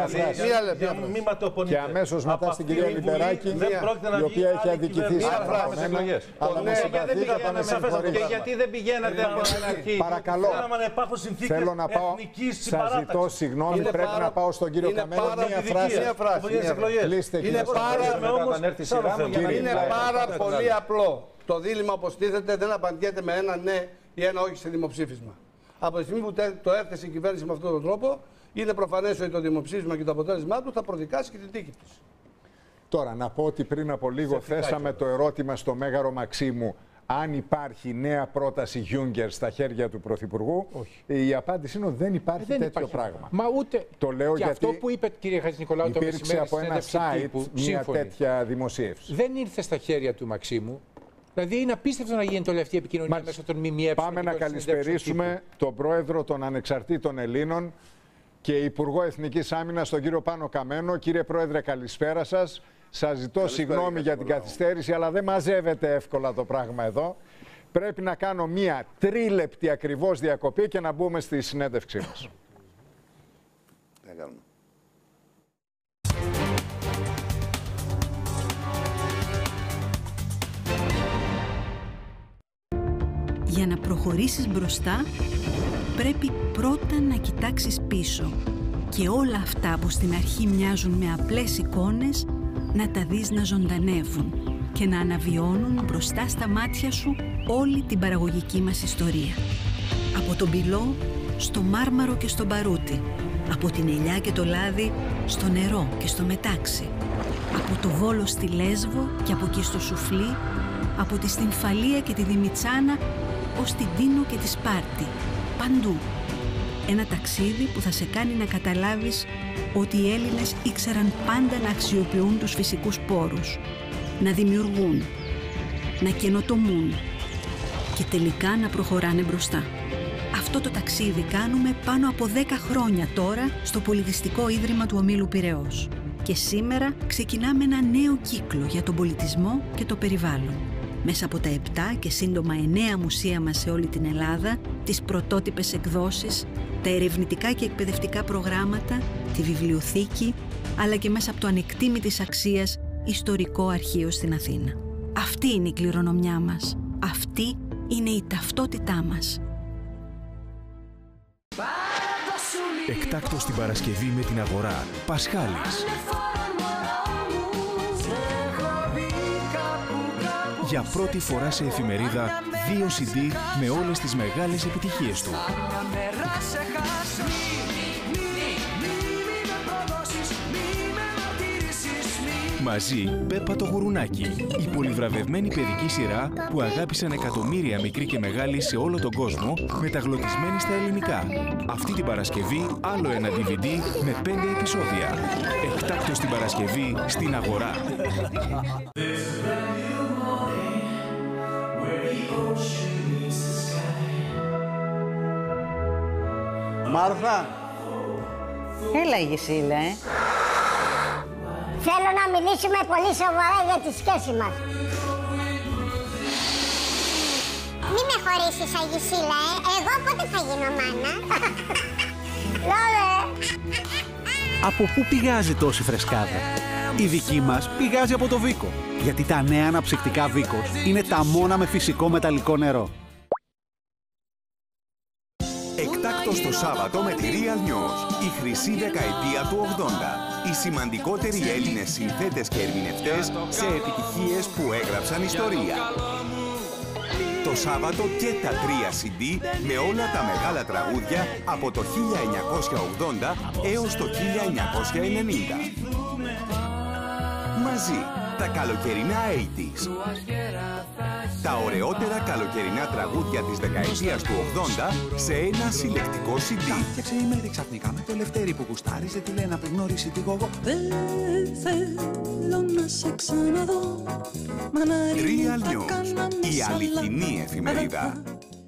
Και αμέσως μετά στην κυρία Λιμπεράκη, η οποία έχει αδικηθεί εκλογές. Και γιατί δεν πηγαίνατε από την αρχή? Παρακαλώ, θέλω να πάω, σας ζητώ συγγνώμη, πρέπει να πάω στον κύριο Καμένο. Μία φράση. Κλείστε κύριε Σκανδαλίδη. Είναι πάρα πολύ απλό. Το δίλημμα, όπως τίθεται, δεν απαντιέται με ένα ναι ή ένα όχι σε δημοψήφισμα. Από τη στιγμή που το έθεσε η κυβέρνηση με αυτόν τον τρόπο, είναι προφανές ότι το δημοψήφισμα και το αποτέλεσμά του θα προδικάσει και την τύχη της. Τώρα, να πω ότι πριν από λίγο θέσαμε το ερώτημα στο Μέγαρο Μαξίμου αν υπάρχει νέα πρόταση Γιούγκερ στα χέρια του Πρωθυπουργού. Όχι. Η απάντηση είναι ότι δεν υπάρχει δεν τέτοιο υπάρχει. πράγμα. Μα ούτε. Το λέω και γιατί αυτό που είπε, κύριε Χατζηνικολάου, το υπήρξε από ένα site τύπου, μια σύμφωνη. τέτοια δημοσίευση. Δεν ήρθε στα χέρια του Μαξίμου. Δηλαδή είναι απίστευτο να γίνεται όλη αυτή η επικοινωνία Μάλιστα. μέσα των ΜΜΕ. Πάμε να καλησπερίσουμε τον πρόεδρο των Ανεξαρτήτων Ελλήνων και Υπουργό Εθνικής Άμυνας, τον κύριο Πάνο Καμένο. Κύριε Πρόεδρε, καλησπέρα σας. Σας ζητώ συγγνώμη για την καθυστέρηση, αλλά δεν μαζεύεται εύκολα το πράγμα εδώ. Πρέπει να κάνω μία τρίλεπτη ακριβώς διακοπή και να μπούμε στη συνέντευξή μας. Για να προχωρήσεις μπροστά, πρέπει πρώτα να κοιτάξεις πίσω και όλα αυτά που στην αρχή μοιάζουν με απλές εικόνες, να τα δεις να ζωντανεύουν και να αναβιώνουν μπροστά στα μάτια σου όλη την παραγωγική μας ιστορία. Από τον Πυλό στο Μάρμαρο και στο Μπαρούτι, από την Ελιά και το Λάδι στο νερό και στο Μετάξι, από το Βόλο στη Λέσβο και από εκεί στο Σουφλί, από τη Στυμφαλία και τη Δημητσάνα ως την Τίνο και τη Σπάρτη, παντού. Ένα ταξίδι που θα σε κάνει να καταλάβεις ότι οι Έλληνες ήξεραν πάντα να αξιοποιούν τους φυσικούς πόρους, να δημιουργούν, να καινοτομούν και τελικά να προχωράνε μπροστά. Αυτό το ταξίδι κάνουμε πάνω από δέκα χρόνια τώρα στο Πολιτιστικό Ίδρυμα του Ομίλου Πειραιώς. Και σήμερα ξεκινάμε ένα νέο κύκλο για τον πολιτισμό και το περιβάλλον. Μέσα από τα επτά και σύντομα εννέα μουσεία μας σε όλη την Ελλάδα, τις πρωτότυπες εκδόσεις, τα ερευνητικά και εκπαιδευτικά προγράμματα, τη βιβλιοθήκη, αλλά και μέσα από το ανεκτήμητης αξίας ιστορικό αρχείο στην Αθήνα. Αυτή είναι η κληρονομιά μας. Αυτή είναι η ταυτότητά μας. Εκτάκτος την Παρασκευή με την Αγορά. Πασχάλης. Για πρώτη φορά σε εφημερίδα, δύο σι ντι με όλες τις μεγάλες επιτυχίες του. Μαζί, Πέπα το Γουρουνάκι, η πολυβραβευμένη παιδική σειρά που αγάπησαν εκατομμύρια μικροί και μεγάλοι σε όλο τον κόσμο, μεταγλωτισμένη στα ελληνικά. Αυτή την Παρασκευή, άλλο ένα ντι βι ντι με πέντε επεισόδια. Εκτάκτος την Παρασκευή στην Αγορά. Μάρθα. Έλα, Γεσίλα, ε. Θέλω να μιλήσουμε πολύ σοβαρά για τη σχέση μας. Μη με χωρίσεις, Αγισίλα, ε. Εγώ πότε θα γίνω μάνα. Λόλε. Από πού πηγάζει τόση φρεσκάδα? Η δική μας πηγάζει από το Βίκο. Γιατί τα νέα αναψυκτικά Βίκος είναι τα μόνα με φυσικό μεταλλικό νερό. Εκτάκτος το Σάββατο με τη Real News. Η χρυσή δεκαετία του ογδόντα. Οι σημαντικότεροι Έλληνες συνθέτες και ερμηνευτές σε επιτυχίες που έγραψαν ιστορία. Το Σάββατο και τα τρία σι ντι με όλα τα μεγάλα τραγούδια από το χίλια εννιακόσια ογδόντα έως το χίλια εννιακόσια ενενήντα. Μαζί, τα καλοκαιρινά ογδόντα. Τα ωραιότερα καλοκαιρινά τραγούδια της δεκαετίας του ογδόντα σε ένα συλλεκτικό σι ντι. Φτιάξε η μέρη ξαφνικά με το Ελευθέρη που γουστάριζε, τη λένε πριν γνώρισε τη γογό. Real News, η αληθινή εφημερίδα.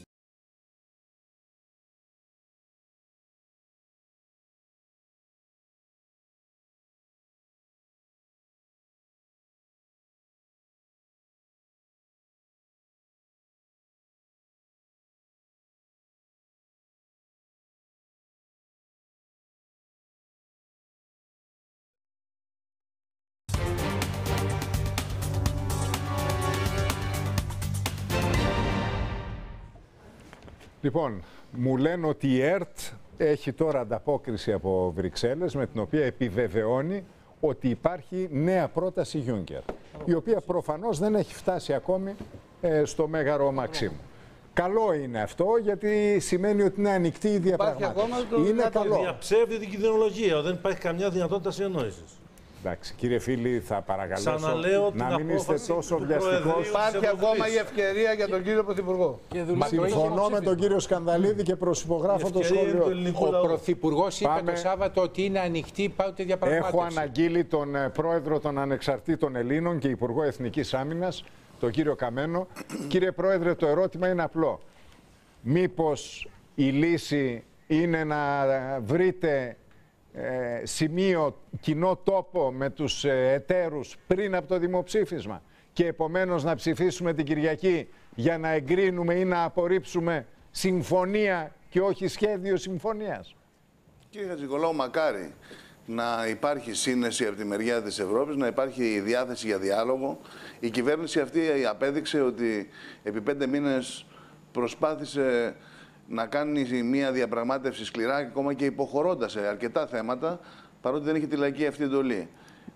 Λοιπόν, μου λένε ότι η ΕΡΤ έχει τώρα ανταπόκριση από Βρυξέλλες με την οποία επιβεβαιώνει ότι υπάρχει νέα πρόταση Juncker, η οποία προφανώς δεν έχει φτάσει ακόμη ε, στο μέγαρο Μαξίμου. Καλό είναι αυτό, γιατί σημαίνει ότι είναι ανοιχτή η διαπραγμάτευση. Είναι καλό. Διαψεύδει την κινδυνολογία, δεν υπάρχει καμιά δυνατότητα συνεννόησης. Εντάξει, κύριε φίλοι, θα παρακαλέσω Ξαναλέω να μην είστε τόσο βιαστικός. Υπάρχει ακόμα η ευκαιρία για τον κύριο Πρωθυπουργό. Συμφωνώ με τον κύριο Σκανδαλίδη και προσυπογράφω το σχόλιο. Ο Πρωθυπουργός είπε το Σάββατο ότι είναι ανοιχτή πάτε διαπραγμάτευση. Έχω αναγγείλει τον Πρόεδρο των Ανεξαρτήτων Ελλήνων και Υπουργό Εθνικής Άμυνας, τον κύριο Καμένο. Κύριε Πρόεδρε, το ερώτημα είναι απλό. Μήπως η λύση είναι να βρείτε Ε, σημείο, κοινό τόπο με τους ε, εταίρους πριν από το δημοψήφισμα και επομένως να ψηφίσουμε την Κυριακή για να εγκρίνουμε ή να απορρίψουμε συμφωνία και όχι σχέδιο συμφωνίας? Κύριε Χατζηνικολάου, μακάρι να υπάρχει σύνεση από τη μεριά της Ευρώπης, να υπάρχει διάθεση για διάλογο. Η κυβέρνηση αυτή απέδειξε ότι επί πέντε μήνες προσπάθησε να κάνει μια διαπραγμάτευση σκληρά, ακόμα και υποχωρώντας σε αρκετά θέματα, παρότι δεν είχε τη λαϊκή αυτή εντολή.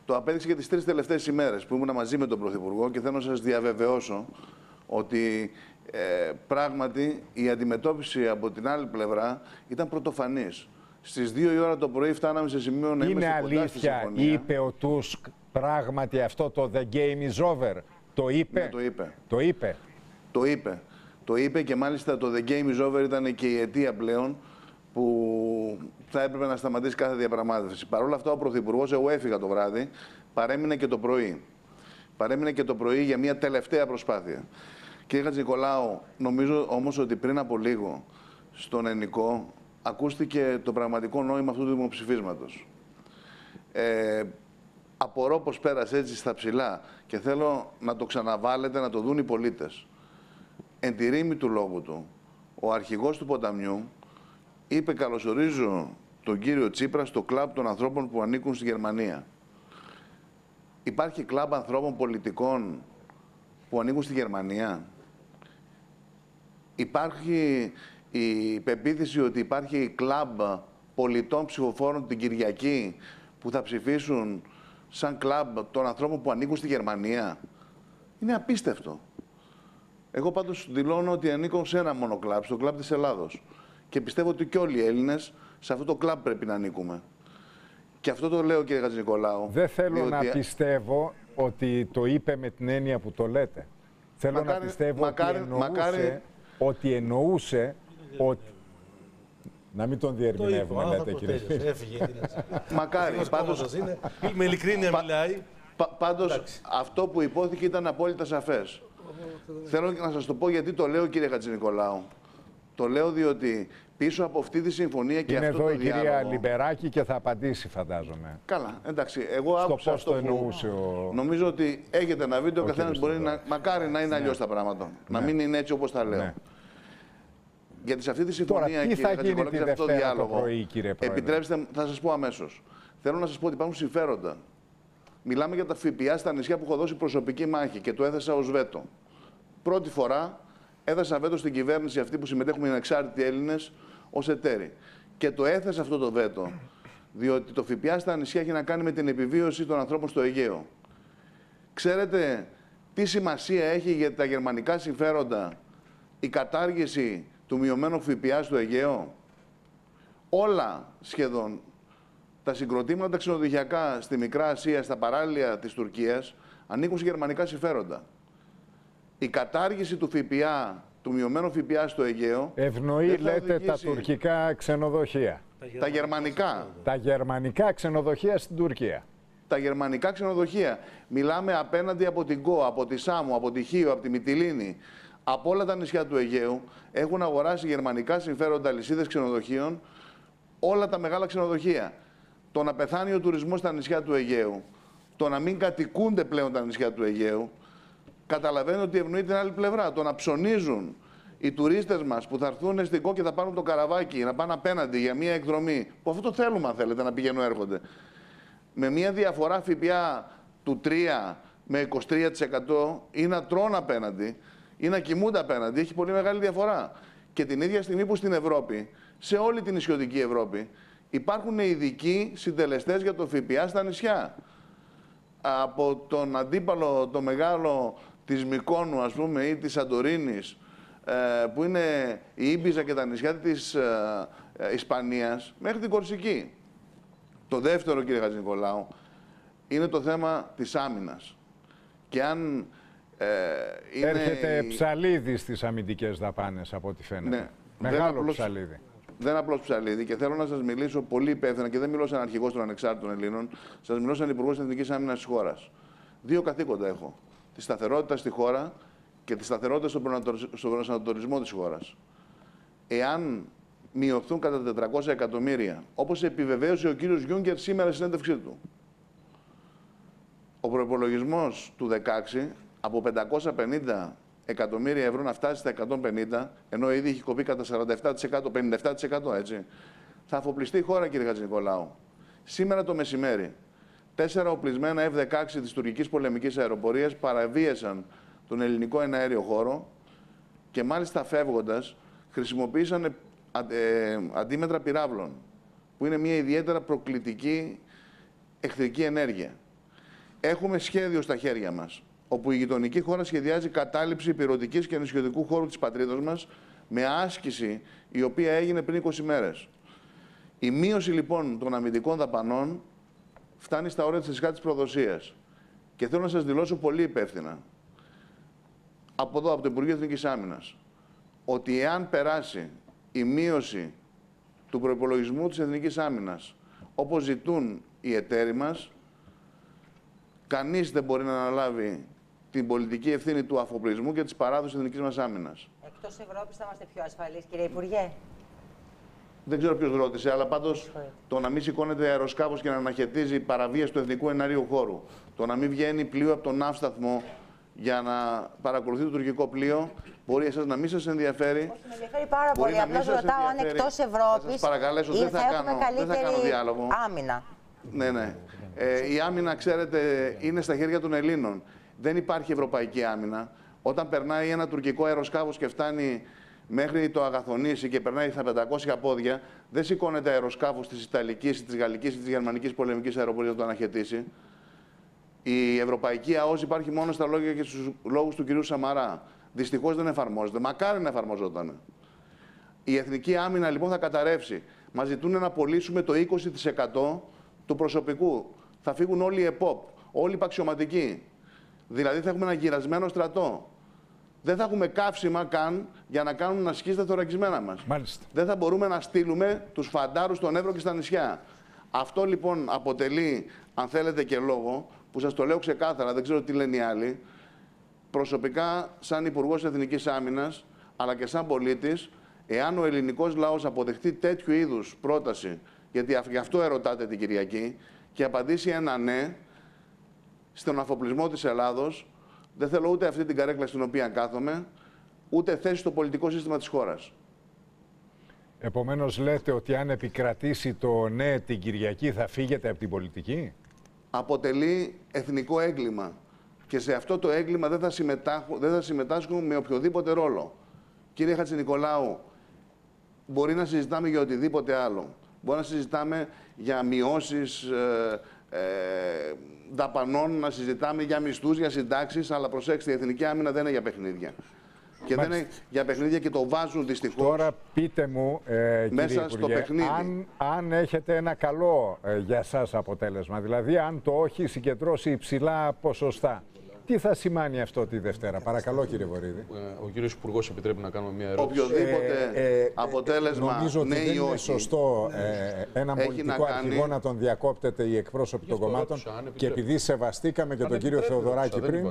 Το απέδειξε και τις τρεις τελευταίες ημέρες που ήμουν μαζί με τον Πρωθυπουργό και θέλω να σας διαβεβαιώσω ότι ε, πράγματι η αντιμετώπιση από την άλλη πλευρά ήταν πρωτοφανής. Στις δύο η ώρα το πρωί φτάναμε σε σημείο να είμαστε κοντά στη συμφωνία. Είναι αλήθεια, είπε ο Τούσκ πράγματι αυτό το «the game is over». Το είπε. Ναι, το είπε. Το είπε. Το είπε. Το είπε και μάλιστα το «the game is over» ήταν και η αιτία πλέον που θα έπρεπε να σταματήσει κάθε διαπραγμάτευση. Παρ' όλα αυτά, ο Πρωθυπουργός, εγώ έφυγα το βράδυ, παρέμεινε και το πρωί. Παρέμεινε και το πρωί για μια τελευταία προσπάθεια. Κύριε Χατζηνικολάου, νομίζω όμως ότι πριν από λίγο στον Ενικό ακούστηκε το πραγματικό νόημα αυτού του δημοψηφίσματος. Ε, απορώ πως πέρασε έτσι στα ψηλά και θέλω να το ξαναβάλετε, να το δουν οι πολίτες. Εν τη ρήμη του λόγου του, ο αρχηγός του ποταμιού είπε «Καλωσορίζω τον κύριο Τσίπρα στο κλαμπ των ανθρώπων που ανήκουν στη Γερμανία». Υπάρχει κλαμπ ανθρώπων πολιτικών που ανήκουν στη Γερμανία. Υπάρχει η πεποίθηση ότι υπάρχει κλαμπ πολιτών ψηφοφόρων την Κυριακή που θα ψηφίσουν σαν κλαμπ των ανθρώπων που ανήκουν στη Γερμανία. Είναι απίστευτο. Εγώ πάντως δηλώνω ότι ανήκω σε ένα μόνο κλαμπ, στο κλαμπ της Ελλάδος. Και πιστεύω ότι και όλοι οι Έλληνες σε αυτό το κλαμπ πρέπει να ανήκουμε. Και αυτό το λέω, κύριε Χατζηνικολάου. Δεν θέλω διότι... να πιστεύω ότι το είπε με την έννοια που το λέτε. Θέλω μακάρι, να πιστεύω μακάρι, ότι εννοούσε, μακάρι... ότι εννοούσε ότι... Να μην τον διερμηνεύουμε, λέτε, κύριε. Μακάρι. Πάντως, με ειλικρίνεια μιλάει. Πάντως, αυτό που υπόθηκε ήταν απόλυτα σαφές. Θέλω να σας το πω γιατί το λέω, κύριε Χατζηνικολάου. Το λέω διότι πίσω από αυτή τη συμφωνία και είναι αυτό εδώ το η διάλογο... κυρία Λιμπεράκη και θα απαντήσει, φαντάζομαι. Καλά, εντάξει. Εγώ άκουσα αυτό το που... ο... Νομίζω ότι έχετε ένα βίντεο, ο καθένας μπορεί να... Μακάρι να είναι ναι. αλλιώς τα πράγματα. Ναι. Να μην είναι έτσι όπως τα λέω. Ναι. Γιατί σε αυτή τη συμφωνία, Τώρα, κύριε Χατζηνικολάου, και σε αυτό το διάλογο, πρωί, κύριε επιτρέψτε, θα σας πω αμέσως. Θέλω να σας πω ότι υπάρχουν συμφέροντα. Μιλάμε για τα ΦΠΑ στα νησιά που έχω δώσει προσωπική μάχη και το έθεσα ως βέτο. Πρώτη φορά έθεσα βέτο στην κυβέρνηση αυτή που συμμετέχουμε οι ανεξάρτητοι Έλληνες ως εταίροι. Και το έθεσα αυτό το βέτο, διότι το ΦΠΑ στα νησιά έχει να κάνει με την επιβίωση των ανθρώπων στο Αιγαίο. Ξέρετε τι σημασία έχει για τα γερμανικά συμφέροντα η κατάργηση του μειωμένου ΦΠΑ στο Αιγαίο? Όλα σχεδόν τα συγκροτήματα ξενοδοχειακά στη Μικρά Ασία, στα παράλια της Τουρκίας, ανήκουν σε γερμανικά συμφέροντα. Η κατάργηση του ΦΠΑ, του μειωμένου ΦΠΑ στο Αιγαίο... Ευνοεί, λέτε, οδηγήσει... τα τουρκικά ξενοδοχεία. Τα, τα γερμανικά. Τα γερμανικά ξενοδοχεία στην Τουρκία. Τα γερμανικά ξενοδοχεία. Μιλάμε απέναντι από την Κο, από τη Σάμο, από τη Χίο, από τη Μυτιλήνη. Από όλα τα νησιά του Αιγαίου έχουν αγοράσει γερμανικά συμφέροντα αλυσίδες ξενοδοχείων όλα τα μεγάλα ξενοδοχεία. Το να πεθάνει ο τουρισμός στα νησιά του Αιγαίου, το να μην κατοικούνται πλέον τα νησιά του Αιγαίου, καταλαβαίνω ότι ευνοεί την άλλη πλευρά. Το να ψωνίζουν οι τουρίστες μας που θα έρθουν στην Κο και θα πάρουν το καραβάκι, να πάνε απέναντι για μια εκδρομή, που αυτό το θέλουμε αν θέλετε, να πηγαίνουν έρχονται, με μια διαφορά ΦΠΑ του τρία με είκοσι τρία τοις εκατό ή να τρώνε απέναντι ή να κοιμούνται απέναντι, έχει πολύ μεγάλη διαφορά. Και την ίδια στιγμή που στην Ευρώπη, σε όλη την νησιωτική Ευρώπη, υπάρχουν ειδικοί συντελεστές για το ΦΠΑ στα νησιά. Από τον αντίπαλο, το μεγάλο της Μυκόνου, ας πούμε, ή της Σαντορίνης, που είναι η Ήμπιζα και τα νησιά της Ισπανίας, μέχρι την Κορσική. Το δεύτερο, κύριε Χατζηνικολάου, είναι το θέμα της άμυνας. Και αν ε, είναι... Έρχεται ψαλίδι στις αμυντικές δαπάνες, από ό,τι φαίνεται. Ναι. Μεγάλο απλώς, ψαλίδι. Δεν είναι απλώς ψαλίδι. Και θέλω να σας μιλήσω πολύ υπεύθυνα, και δεν μιλώ σαν αρχηγός των ανεξάρτητων Ελλήνων, σας μιλώ σαν Υπουργός Εθνικής Άμυνας της χώρας. Δύο καθήκοντα έχω. Τη σταθερότητα στη χώρα και τη σταθερότητα στον προσανατολισμό της χώρας. Εάν μειωθούν κατά τετρακόσια εκατομμύρια, όπως επιβεβαίωσε ο κύριος Γιούγκερ σήμερα στη συνέντευξή του, ο προϋπολογισμός του δεκαέξι από πεντακόσια πενήντα εκατομμύρια ευρώ να φτάσει στα εκατόν πενήντα, ενώ ήδη έχει κοπεί κατά σαράντα επτά τοις εκατό, πενήντα επτά τοις εκατό, έτσι. Θα αφοπλιστεί η χώρα, κύριε Χατζηνικολάου. Σήμερα το μεσημέρι, τέσσερα οπλισμένα εφ δεκαέξι της τουρκικής πολεμικής αεροπορίας παραβίασαν τον ελληνικό εναέριο χώρο και μάλιστα φεύγοντας χρησιμοποίησαν ε, ε, αντίμετρα πυράβλων, που είναι μια ιδιαίτερα προκλητική εχθρική ενέργεια. έχουμε σχέδιο στα χέρια μας, όπου η γειτονική χώρα σχεδιάζει κατάληψη πυρωτικής και νησιωτικού χώρου της πατρίδας μας με άσκηση η οποία έγινε πριν είκοσι μέρες. Η μείωση λοιπόν των αμυντικών δαπανών φτάνει στα όρια της φυσικά της προδοσίας. Και θέλω να σας δηλώσω πολύ υπεύθυνα, από εδώ, από το Υπουργείο Εθνικής Άμυνας, ότι εάν περάσει η μείωση του προϋπολογισμού της Εθνικής Άμυνας, όπως ζητούν οι εταίροι μας, κανείς δεν μπορεί να αναλάβει την πολιτική ευθύνη του αφοπλισμού και της παράδοσης της εθνικής μας άμυνας. Εκτός Ευρώπης θα είμαστε πιο ασφαλείς, κύριε Υπουργέ? Δεν ξέρω ποιος ρώτησε, αλλά πάντως το να μην σηκώνεται αεροσκάφος και να αναχαιτίζει παραβίαση του εθνικού εναέριου χώρου, το να μην βγαίνει πλοίο από τον ναύσταθμο για να παρακολουθεί το τουρκικό πλοίο, μπορεί εσάς να μην σας ενδιαφέρει. Όχι, με ενδιαφέρει πάρα πολύ. Απλώς ρωτάω αν εκτός Ευρώπης θα, δεν θα, θα κάνω, έχουμε καλύτερη δεν θα κάνω διάλογο. άμυνα. Ναι, ναι. Ε, η άμυνα, ξέρετε, είναι στα χέρια των Ελλήνων. Δεν υπάρχει ευρωπαϊκή άμυνα. Όταν περνάει ένα τουρκικό αεροσκάφος και φτάνει μέχρι το Αγαθονήσι και περνάει στα πεντακόσια πόδια, δεν σηκώνεται αεροσκάφος της Ιταλικής, της Γαλλικής ή της Γερμανικής πολεμικής αεροπορίας να το αναχαιτήσει. Η ευρωπαϊκή ΑΟΣ υπάρχει μόνο στα λόγια και στους λόγους του κυρίου Σαμαρά. Δυστυχώς δεν εφαρμόζεται. Μακάρι να εφαρμοζόταν. Η εθνική άμυνα λοιπόν θα καταρρεύσει. Μας ζητούν να πωλήσουμε το είκοσι τοις εκατό του προσωπικού. Θα φύγουν όλοι οι ΕΠΟΠ, όλοι οι παξιωματικοί. Δηλαδή θα έχουμε ένα γυρασμένο στρατό. Δεν θα έχουμε καύσιμα καν για να κάνουν ασκήσεις τα θωρακισμένα μας. Μάλιστα. Δεν θα μπορούμε να στείλουμε τους φαντάρους στον Εύρο και στα νησιά. Αυτό λοιπόν αποτελεί, αν θέλετε και λόγο, που σας το λέω ξεκάθαρα, δεν ξέρω τι λένε οι άλλοι, προσωπικά σαν Υπουργός Εθνικής Άμυνας, αλλά και σαν πολίτης, εάν ο ελληνικός λαός αποδεχτεί τέτοιου είδους πρόταση, γιατί γι' αυτό ερωτάτε την Κυριακή, και απαντήσει ένα ναι στον αφοπλισμό της Ελλάδος, δεν θέλω ούτε αυτή την καρέκλα στην οποία κάθομαι, ούτε θέση στο πολιτικό σύστημα της χώρας. Επομένως λέτε ότι αν επικρατήσει το ναι την Κυριακή θα φύγετε από την πολιτική. Αποτελεί εθνικό έγκλημα και σε αυτό το έγκλημα δεν θα, δεν θα συμμετάσχουν με οποιοδήποτε ρόλο. Κύριε Χατζηνικολάου, μπορεί να συζητάμε για οτιδήποτε άλλο. Μπορεί να συζητάμε για μειώσεις ε, ε, δαπανών, να συζητάμε για μισθούς, για συντάξεις, αλλά προσέξτε, η εθνική άμυνα δεν είναι για παιχνίδια. Και Μάλιστα. δεν είναι για παιχνίδια και το βάζουν δυστυχώς. Τώρα πείτε μου, ε, μέσα κύριε στο Υπουργέ, παιχνίδι. Αν, αν έχετε ένα καλό ε, για σας αποτέλεσμα, δηλαδή αν το όχι συγκεντρώσει υψηλά ποσοστά, τι θα σημαίνει αυτό τη Δευτέρα? Παρακαλώ, κύριε Βορίδη. Ο κύριος Υπουργός επιτρέπει να κάνουμε μια ερώτηση. Οποιοδήποτε ε, ε, αποτέλεσμα, νομίζω ότι ναι δεν ή είναι όχι, σωστό ε, έναν πολιτικό να αρχηγό κάνει... να τον διακόπτετε οι εκπρόσωποι των κομμάτων. Και επειδή σεβαστήκαμε και τον κύριο Θεοδωράκη πριν,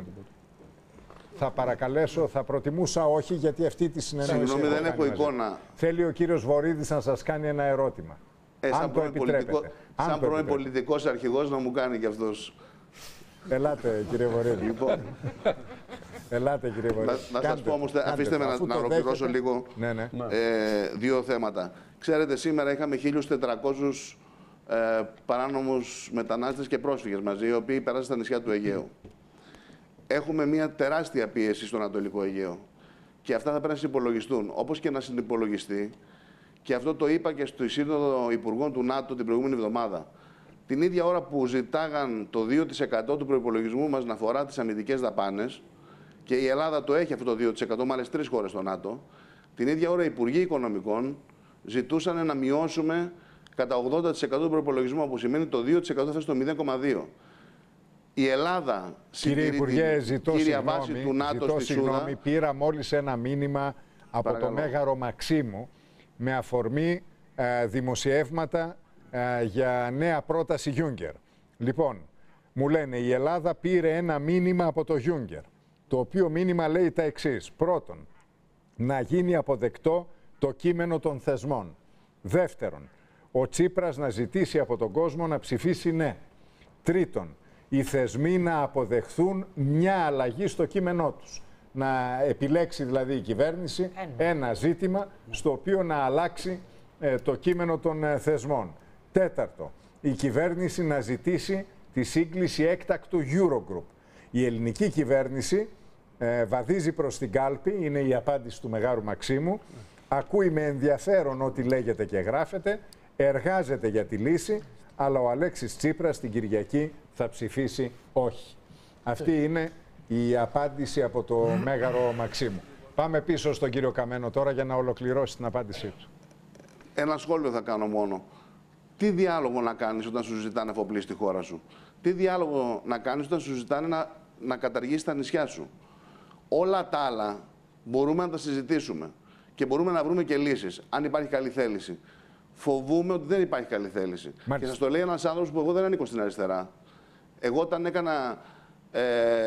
θα παρακαλέσω, θα προτιμούσα όχι, γιατί αυτή τη συνεννόηση. Συγγνώμη, δεν έχω εικόνα. Θέλει ο κύριος Βορίδης να σας κάνει ένα ερώτημα. Ε, αν το επιτρέπετε. Σαν πρώην πολιτικός αρχηγός να μου κάνει κι αυτός. Ελάτε, κύριε Βορίδη. Λοιπόν. Ελάτε, κύριε Βορίδη. Να, να σας πω όμως, αφήστε με να, να ολοκληρώσω λίγο ναι, ναι. Ε, δύο θέματα. Ξέρετε, σήμερα είχαμε χίλιους τετρακόσιους ε, παράνομους μετανάστες και πρόσφυγες μαζί, οι οποίοι περάσαν στα νησιά του Αιγαίου. Έχουμε μια τεράστια πίεση στο Ανατολικό Αιγαίο. Και αυτά θα πρέπει να συνυπολογιστούν. Όπως και να συνυπολογιστεί, και αυτό το είπα και στο Σύνοδο Υπουργών του ΝΑΤΟ την προηγούμενη εβδομάδα. Την ίδια ώρα που ζητάγαν το δύο τοις εκατό του προϋπολογισμού μας να αφορά τις αμυντικές δαπάνες, και η Ελλάδα το έχει αυτό το δύο τοις εκατό με άλλες τρεις χώρες στο ΝΑΤΟ, την ίδια ώρα οι Υπουργοί Οικονομικών ζητούσαν να μειώσουμε κατά ογδόντα τοις εκατό του προϋπολογισμού, που σημαίνει το δύο τοις εκατό θα φτάσει στο μηδέν κόμμα δύο. Η Ελλάδα, κύριε Υπουργέ, ζητώ κύρια συγγνώμη, βάση του ΝΑΤΟ ζητώ στη συγγνώμη, Σούδα. Πήρα μόλις ένα μήνυμα από Παρακαλώ. το Μέγαρο Μαξίμου με αφορμή ε, δημοσιεύματα ε, για νέα πρόταση Γιούγκερ. Λοιπόν, μου λένε η Ελλάδα πήρε ένα μήνυμα από το Γιούγκερ, το οποίο μήνυμα λέει τα εξής. Πρώτον, να γίνει αποδεκτό το κείμενο των θεσμών. Δεύτερον, ο Τσίπρας να ζητήσει από τον κόσμο να ψηφίσει ναι. Τρίτον, οι θεσμοί να αποδεχθούν μια αλλαγή στο κείμενό τους. Να επιλέξει δηλαδή η κυβέρνηση ένα ζήτημα στο οποίο να αλλάξει ε, το κείμενο των ε, θεσμών. Τέταρτο, η κυβέρνηση να ζητήσει τη σύγκληση έκτακτου Eurogroup. Η ελληνική κυβέρνηση ε, βαδίζει προς την κάλπη, είναι η απάντηση του Μεγάρου Μαξίμου, ακούει με ενδιαφέρον ό,τι λέγεται και γράφεται, εργάζεται για τη λύση, αλλά ο Αλέξης Τσίπρας την Κυριακή θα ψηφίσει όχι. Αυτή είναι η απάντηση από το Μέγαρο Μαξίμου. Πάμε πίσω στον κύριο Καμένο τώρα για να ολοκληρώσει την απάντησή του. Ένα σχόλιο θα κάνω μόνο. Τι διάλογο να κάνεις όταν σου ζητάνε εφοπλή στη χώρα σου? Τι διάλογο να κάνεις όταν σου ζητάνε να, να καταργήσεις τα νησιά σου? Όλα τα άλλα μπορούμε να τα συζητήσουμε και μπορούμε να βρούμε και λύσεις, αν υπάρχει καλή θέληση. Φοβούμαι ότι δεν υπάρχει καλή θέληση. Μάλιστα. Και σας το λέει ένας άνθρωπος που εγώ δεν ανήκω στην αριστερά. Εγώ όταν έκανα ε,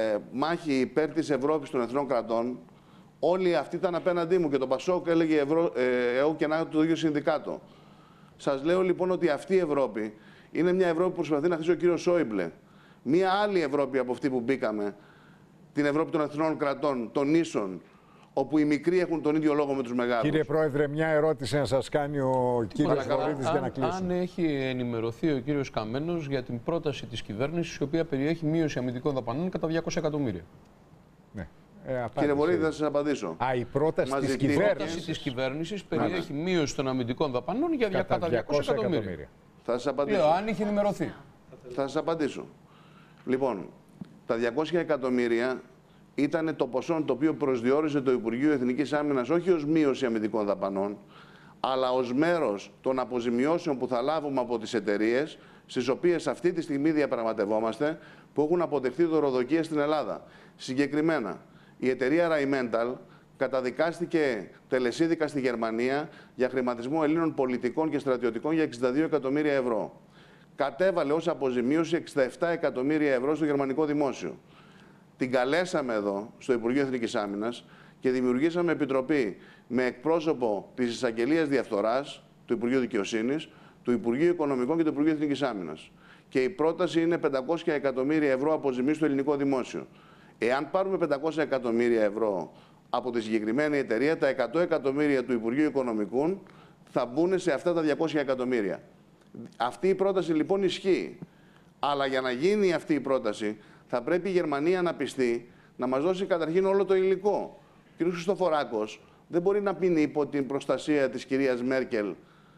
μάχη υπέρ της Ευρώπης των εθνών κρατών, όλοι αυτοί ήταν απέναντί μου και το Πασόκ έλεγε Ευρώ, ε, ΕΟ και να το ίδιο συνδικάτο. Σας λέω λοιπόν ότι αυτή η Ευρώπη είναι μια Ευρώπη που προσπαθεί να χτίσει ο κύριος Σόιμπλε. Μια άλλη Ευρώπη από αυτή που μπήκαμε, την Ευρώπη των εθνών κρατών, των νήσων, όπου οι μικροί έχουν τον ίδιο λόγο με τους μεγάλους. Κύριε Πρόεδρε, μια ερώτηση να σας κάνει ο κύριος Βορύδης για να κλείσουμε. Αν έχει ενημερωθεί ο κύριος Καμένος για την πρόταση της κυβέρνησης, η οποία περιέχει μείωση αμυντικών δαπανών κατά διακόσια εκατομμύρια. Ναι. Ε, Κύριε Βορύδη, θα σας απαντήσω. Α, η πρόταση της κυβέρνησης. Η πρόταση της κυβέρνησης περιέχει ναι. μείωση των αμυντικών δαπανών για κατά, κατά διακόσια εκατομμύρια. Θα σας απαντήσω. Λέω, αν είχε ενημερωθεί. Θα σας απαντήσω. Λοιπόν, τα διακόσια εκατομμύρια ήταν το ποσό το οποίο προσδιορίζε το Υπουργείο Εθνικής Άμυνας όχι ως μείωση αμυντικών δαπανών, αλλά ως μέρος των αποζημιώσεων που θα λάβουμε από τις εταιρείες, στις οποίες αυτή τη στιγμή διαπραγματευόμαστε, που έχουν αποδεχτεί δωροδοκίες στην Ελλάδα. Συγκεκριμένα, η εταιρεία Rheinmetall καταδικάστηκε τελεσίδικα στη Γερμανία για χρηματισμό Ελλήνων πολιτικών και στρατιωτικών για εξήντα δύο εκατομμύρια ευρώ. Κατέβαλε ως αποζημίωση εξήντα επτά εκατομμύρια ευρώ στο γερμανικό δημόσιο. Την καλέσαμε εδώ, στο Υπουργείο Εθνικής Άμυνας, και δημιουργήσαμε επιτροπή με εκπρόσωπο της Εισαγγελίας Διαφθοράς, του Υπουργείου Δικαιοσύνης, του Υπουργείου Οικονομικών και του Υπουργείου Εθνικής Άμυνας. Και η πρόταση είναι πεντακόσια εκατομμύρια ευρώ αποζημίωση στο ελληνικό δημόσιο. Εάν πάρουμε πεντακόσια εκατομμύρια ευρώ από τη συγκεκριμένη εταιρεία, τα εκατό εκατομμύρια του Υπουργείου Οικονομικών θα μπουν σε αυτά τα διακόσια εκατομμύρια. Αυτή η πρόταση λοιπόν ισχύει. Αλλά για να γίνει αυτή η πρόταση, θα πρέπει η Γερμανία να πιστεί να μας δώσει καταρχήν όλο το υλικό. Ο κ. Χριστοφοράκος δεν μπορεί να πίνει υπό την προστασία της κυρίας Μέρκελ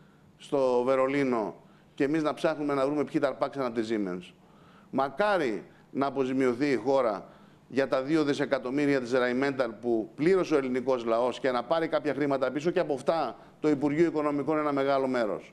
στο Βερολίνο και εμείς να ψάχνουμε να βρούμε ποιοι ταρπάξαν από τη Siemens. Μακάρι να αποζημιωθεί η χώρα για τα δύο δισεκατομμύρια της Rheinmetall που πλήρωσε ο ελληνικός λαός και να πάρει κάποια χρήματα πίσω, και από αυτά το Υπουργείο Οικονομικών ένα μεγάλο μέρος.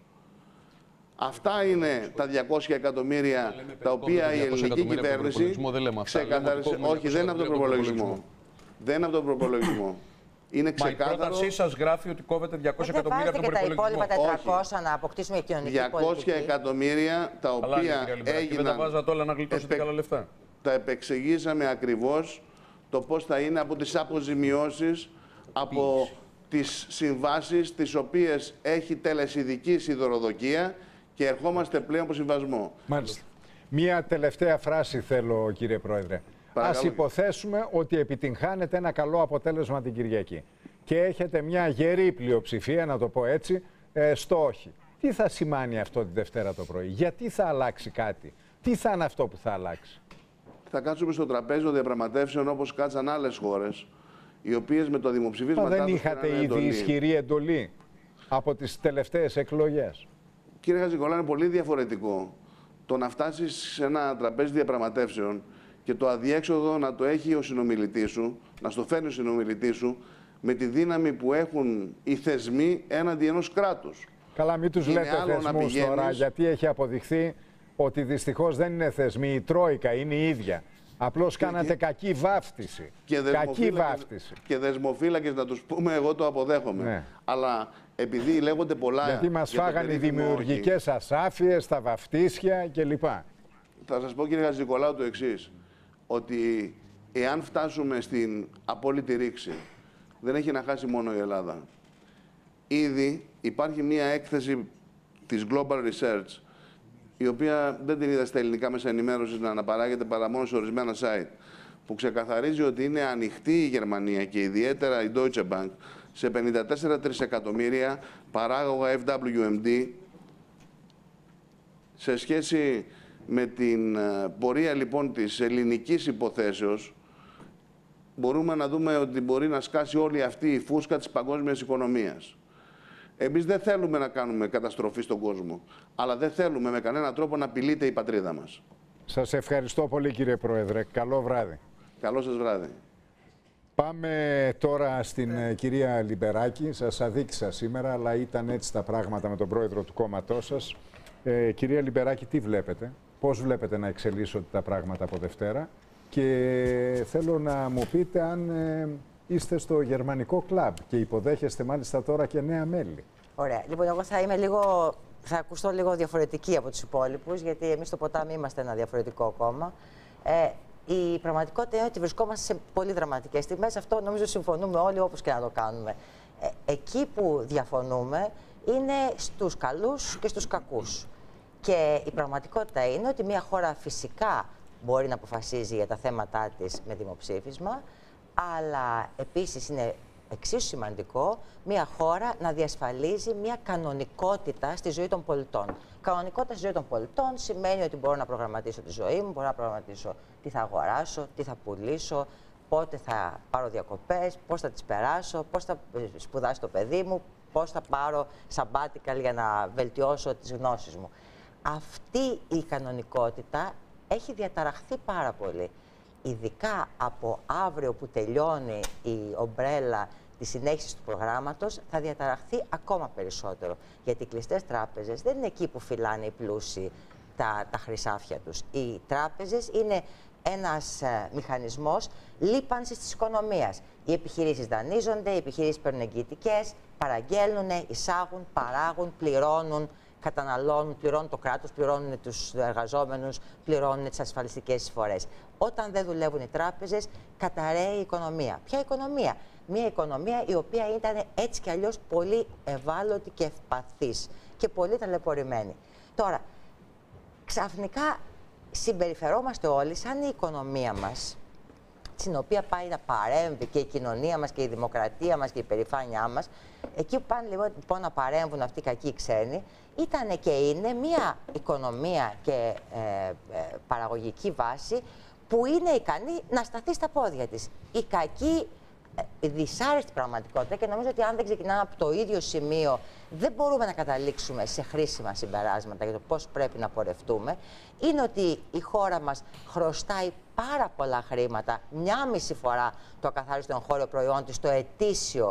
Αυτά είναι τα διακόσια εκατομμύρια τα οποία η ελληνική κυβέρνηση ξεκαθάρισε. Όχι, δεν είναι από τον προπολογισμό. Δεν είναι από τον προπολογισμό. Είναι ξεκάθαρο. Μα η πρότασή σας γράφει ότι κόβεται διακόσια εκατομμύρια από τον προπολογισμό. Και τα υπόλοιπα τετρακόσια να αποκτήσουμε κοινωνική πολιτική. διακόσια εκατομμύρια τα οποία έγιναν. Και δεν τα βάζατε όλα να γλιτώσετε καλά λεφτά. Τα επεξηγήσαμε ακριβώς το πώς θα είναι από τις αποζημιώσεις, από τις συμβάσεις τις οποίες έχει τελεσιδικήσει η δωροδοκία και ερχόμαστε πλέον από συμβασμό. Μάλιστα. Μία τελευταία φράση θέλω, κύριε Πρόεδρε. Παρακαλώ. Ας υποθέσουμε ότι επιτυγχάνετε ένα καλό αποτέλεσμα την Κυριακή και έχετε μια γερή πλειοψηφία, να το πω έτσι, ε, στο όχι. Τι θα σημάνει αυτό τη Δευτέρα το πρωί? Γιατί θα αλλάξει κάτι? Τι θα είναι αυτό που θα αλλάξει? Θα κάτσουμε στο τραπέζι των διαπραγματεύσεων όπως κάτσαν άλλες χώρες, οι οποίες με το δημοψηφίσμα... Δεν είχατε ήδη εντολή. ισχυρή εντολή από τις τελευταίες εκλογές? Κύριε Χατζηνικολάου, είναι πολύ διαφορετικό το να φτάσεις σε ένα τραπέζι διαπραγματεύσεων και το αδιέξοδο να το έχει ο συνομιλητής σου, να στο φέρνει ο συνομιλητής σου, με τη δύναμη που έχουν οι θεσμοί έναντι ενός κράτους. Καλά, μην τους λέτε θεσμούς πηγαίνεις... τώρα, γιατί έχει αποδειχθεί ότι δυστυχώς δεν είναι θεσμοί, η Τρόικα είναι η ίδια. Απλώς κάνατε και... κακή βάφτιση. Και κακή βάφτιση. Και δεσμοφύλακες να τους πούμε, εγώ το αποδέχομαι. Ναι. Αλλά επειδή λέγονται πολλά... Γιατί μας για φάγανε οι δημιουργικές ασάφειες, τα βαφτίσια κλπ. Θα σας πω, κύριε Χατζηνικολάου, το εξής. Ότι εάν φτάσουμε στην απόλυτη ρήξη, δεν έχει να χάσει μόνο η Ελλάδα. Ήδη υπάρχει μία έκθεση της Global Research, η οποία δεν την είδα στα ελληνικά μέσα ενημέρωσης να αναπαράγεται παρά μόνο σε ορισμένα site, που ξεκαθαρίζει ότι είναι ανοιχτή η Γερμανία και ιδιαίτερα η Deutsche Bank σε πενήντα τέσσερα τρισεκατομμύρια παράγωγα εφ ντάμπλιου εμ ντι σε σχέση με την πορεία λοιπόν της ελληνικής υποθέσεως. Μπορούμε να δούμε ότι μπορεί να σκάσει όλη αυτή η φούσκα της παγκόσμιας οικονομίας. Εμείς δεν θέλουμε να κάνουμε καταστροφή στον κόσμο, αλλά δεν θέλουμε με κανέναν τρόπο να απειλείται η πατρίδα μας. Σας ευχαριστώ πολύ, κύριε Πρόεδρε. Καλό βράδυ. Καλό σας βράδυ. Πάμε τώρα στην ε, κυρία Λιμπεράκη. Σας αδίκησα σήμερα, αλλά ήταν έτσι τα πράγματα με τον πρόεδρο του κόμματός σας. Ε, κυρία Λιμπεράκη, τι βλέπετε, πώς βλέπετε να εξελίσσονται τα πράγματα από Δευτέρα, και θέλω να μου πείτε αν ε, είστε στο γερμανικό κλαμπ και υποδέχεστε μάλιστα τώρα και νέα μέλη. Ωραία. Λοιπόν, εγώ θα είμαι λίγο, θα ακουστώ λίγο διαφορετική από τους υπόλοιπους, γιατί εμείς στο ποτάμι είμαστε ένα διαφορετικό κόμμα. Ε, η πραγματικότητα είναι ότι βρισκόμαστε σε πολύ δραματικές στιγμές. Αυτό νομίζω συμφωνούμε όλοι, όπως και να το κάνουμε. Ε, εκεί που διαφωνούμε είναι στους καλούς και στους κακούς. Και η πραγματικότητα είναι ότι μια χώρα φυσικά μπορεί να αποφασίζει για τα θέματά της με δημοψήφισμα, αλλά επίσης είναι εξίσου σημαντικό μια χώρα να διασφαλίζει μια κανονικότητα στη ζωή των πολιτών. Κανονικότητα στη ζωή των πολιτών σημαίνει ότι μπορώ να προγραμματίσω τη ζωή μου, μπορώ να προγραμματίσω τι θα αγοράσω, τι θα πουλήσω, πότε θα πάρω διακοπές, πώς θα τις περάσω, πώς θα σπουδάσει το παιδί μου, πώς θα πάρω sabbatical για να βελτιώσω τις γνώσεις μου. Αυτή η κανονικότητα έχει διαταραχθεί πάρα πολύ. Ειδικά από αύριο που τελειώνει η ομπρέλα της συνέχισης του προγράμματος, θα διαταραχθεί ακόμα περισσότερο. Γιατί οι κλειστές τράπεζες δεν είναι εκεί που φυλάνε οι πλούσιοι τα, τα χρυσάφια τους. Οι τράπεζες είναι ένας ε, μηχανισμός λίπανσης της οικονομίας. Οι επιχειρήσεις δανείζονται, οι επιχειρήσεις παίρνουν εγγυητικές, παραγγέλνουν, εισάγουν, παράγουν, πληρώνουν, καταναλώνουν, πληρώνουν το κράτος, πληρώνουν τους εργαζόμενους, πληρώνουν τις ασφαλιστικές εισφορές. Όταν δεν δουλεύουν οι τράπεζες, καταραίει η οικονομία. Ποια οικονομία? Μια οικονομία η οποία ήταν έτσι κι αλλιώς πολύ ευάλωτη και ευπαθής και πολύ ταλαιπωρημένη. Τώρα, ξαφνικά συμπεριφερόμαστε όλοι σαν η οικονομία μας, στην οποία πάει να παρέμβει και η κοινωνία μας και η δημοκρατία μας και η περηφάνειά μας, εκεί που πάνε λοιπόν να παρέμβουν αυτοί οι κακοί ξένοι, ήταν και είναι μια οικονομία και ε, ε, παραγωγική βάση που είναι ικανή να σταθεί στα πόδια της. Η κακή, ε, δυσάρεστη πραγματικότητα, και νομίζω ότι αν δεν ξεκινάμε από το ίδιο σημείο δεν μπορούμε να καταλήξουμε σε χρήσιμα συμπεράσματα για το πώς πρέπει να πορευτούμε, είναι ότι η χώρα μας χρωστάει πάρα πολλά χρήματα, μια μισή φορά το ακαθάριστο εγχώριο προϊόν της, το ετήσιο,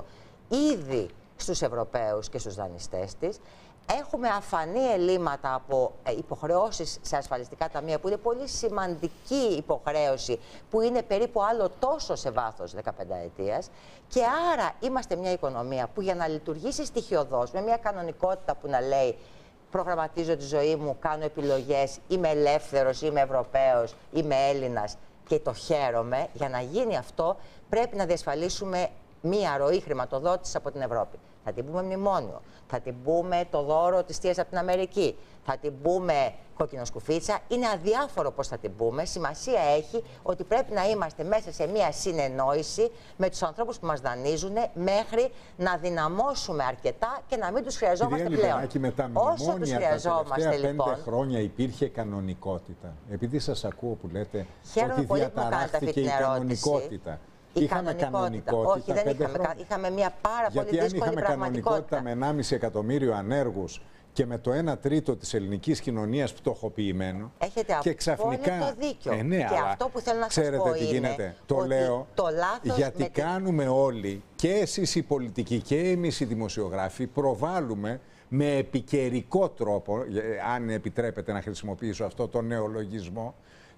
ήδη στους Ευρωπαίους και στους δανειστές της. Έχουμε αφανή ελλείμματα από υποχρεώσεις σε ασφαλιστικά ταμεία, που είναι πολύ σημαντική υποχρέωση, που είναι περίπου άλλο τόσο σε βάθος δεκαπενταετίας. Και άρα είμαστε μια οικονομία που για να λειτουργήσει στοιχειωδώς, με μια κανονικότητα που να λέει προγραμματίζω τη ζωή μου, κάνω επιλογές, είμαι ελεύθερος, είμαι Ευρωπαίος, είμαι Έλληνας και το χαίρομαι, για να γίνει αυτό πρέπει να διασφαλίσουμε μία ροή χρηματοδότησης από την Ευρώπη. Θα την πούμε μνημόνιο, θα την πούμε το δώρο της θείας από την Αμερική, θα την πούμε κοκκινοσκουφίτσα. Είναι αδιάφορο πώς θα την πούμε. Σημασία έχει ότι πρέπει να είμαστε μέσα σε μία συνεννόηση με τους ανθρώπους που μας δανείζουν, μέχρι να δυναμώσουμε αρκετά και να μην τους χρειαζόμαστε Κυρία πλέον. Λιμπεράκη, με τα Όσο τους χρειαζόμαστε, τα λοιπόν. πέντε χρόνια υπήρχε κανονικότητα. Επειδή σας ακούω που λέτε Χαίρομαι ότι πολύ που μου κάνετε αυτή διαταράχθηκε την η ερώτηση. κανονικότητα. Η είχαμε κανονικότητα. κανονικότητα. Όχι, δεν πέντε είχαμε. χρόνια. Είχαμε μια πάρα Γιατί πολύ αν δύσκολη είχαμε πραγματικότητα. κανονικότητα με ενάμιση εκατομμύριο ανέργους και με το ένα τρίτο της ελληνικής κοινωνίας πτωχοποιημένο, έχετε και ξαφνικά. απόλυτο δίκιο. Ε, ναι, και αλλά αυτό που θέλω να σας ξέρετε πω τι είναι γίνεται. Το ότι λέω το λάθος γιατί με την... κάνουμε όλοι, και εσείς οι πολιτικοί και εμείς οι δημοσιογράφοι, προβάλλουμε με επικαιρικό τρόπο, αν επιτρέπετε να χρησιμοποιήσω αυτό το νεολογισμό,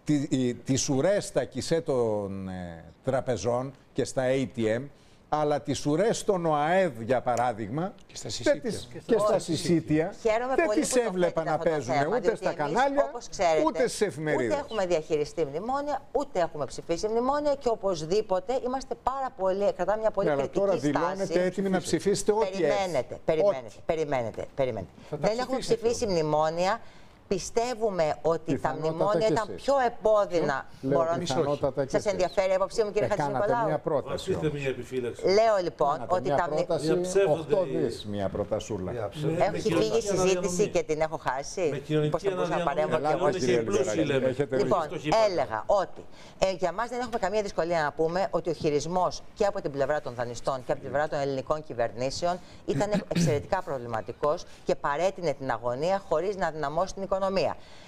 τις ουρές στα κισέ των ε, τραπεζών και στα έι τι εμ, αλλά τις ουρές των ΟΑΕΔ, για παράδειγμα, και στα συσίτια, τις, και και στα συσίτια δεν τις έβλεπα να παίζουν ούτε στα κανάλια, ξέρετε, ούτε στις εφημερίδες. Ούτε έχουμε διαχειριστεί μνημόνια, ούτε έχουμε ψηφίσει μνημόνια, και οπωσδήποτε είμαστε πάρα πολύ, κρατάμε μια πολύ ναι, κριτική τώρα στάση. Τώρα δηλώνετε έτοιμοι να ψηφίσετε ό,τι περιμένετε, περιμένετε, περιμένετε, περιμένετε. Δεν έχουμε ψηφίσει μνημόνια. Πιστεύουμε ότι τα μνημόνια ήταν πιο επώδυνα. Μπορώ να σας ενδιαφέρει η άποψή μου, κύριε Χατζηνικολάου? Μια πρόταση. Λέω λοιπόν ότι τα μνημόνια. οκτώ δις μια προτασούλα. Έχει φύγει η συζήτηση και την έχω χάσει. Πώς θα μπορούσα να παρέμβω και εγώ? Λοιπόν, έλεγα ότι ε, για μας δεν έχουμε καμία δυσκολία να πούμε ότι ο χειρισμός και από την πλευρά των δανειστών και από την πλευρά των ελληνικών κυβερνήσεων ήταν εξαιρετικά προβληματικός και παρέτεινε την αγωνία χωρίς να δυναμώσει την οικονομία.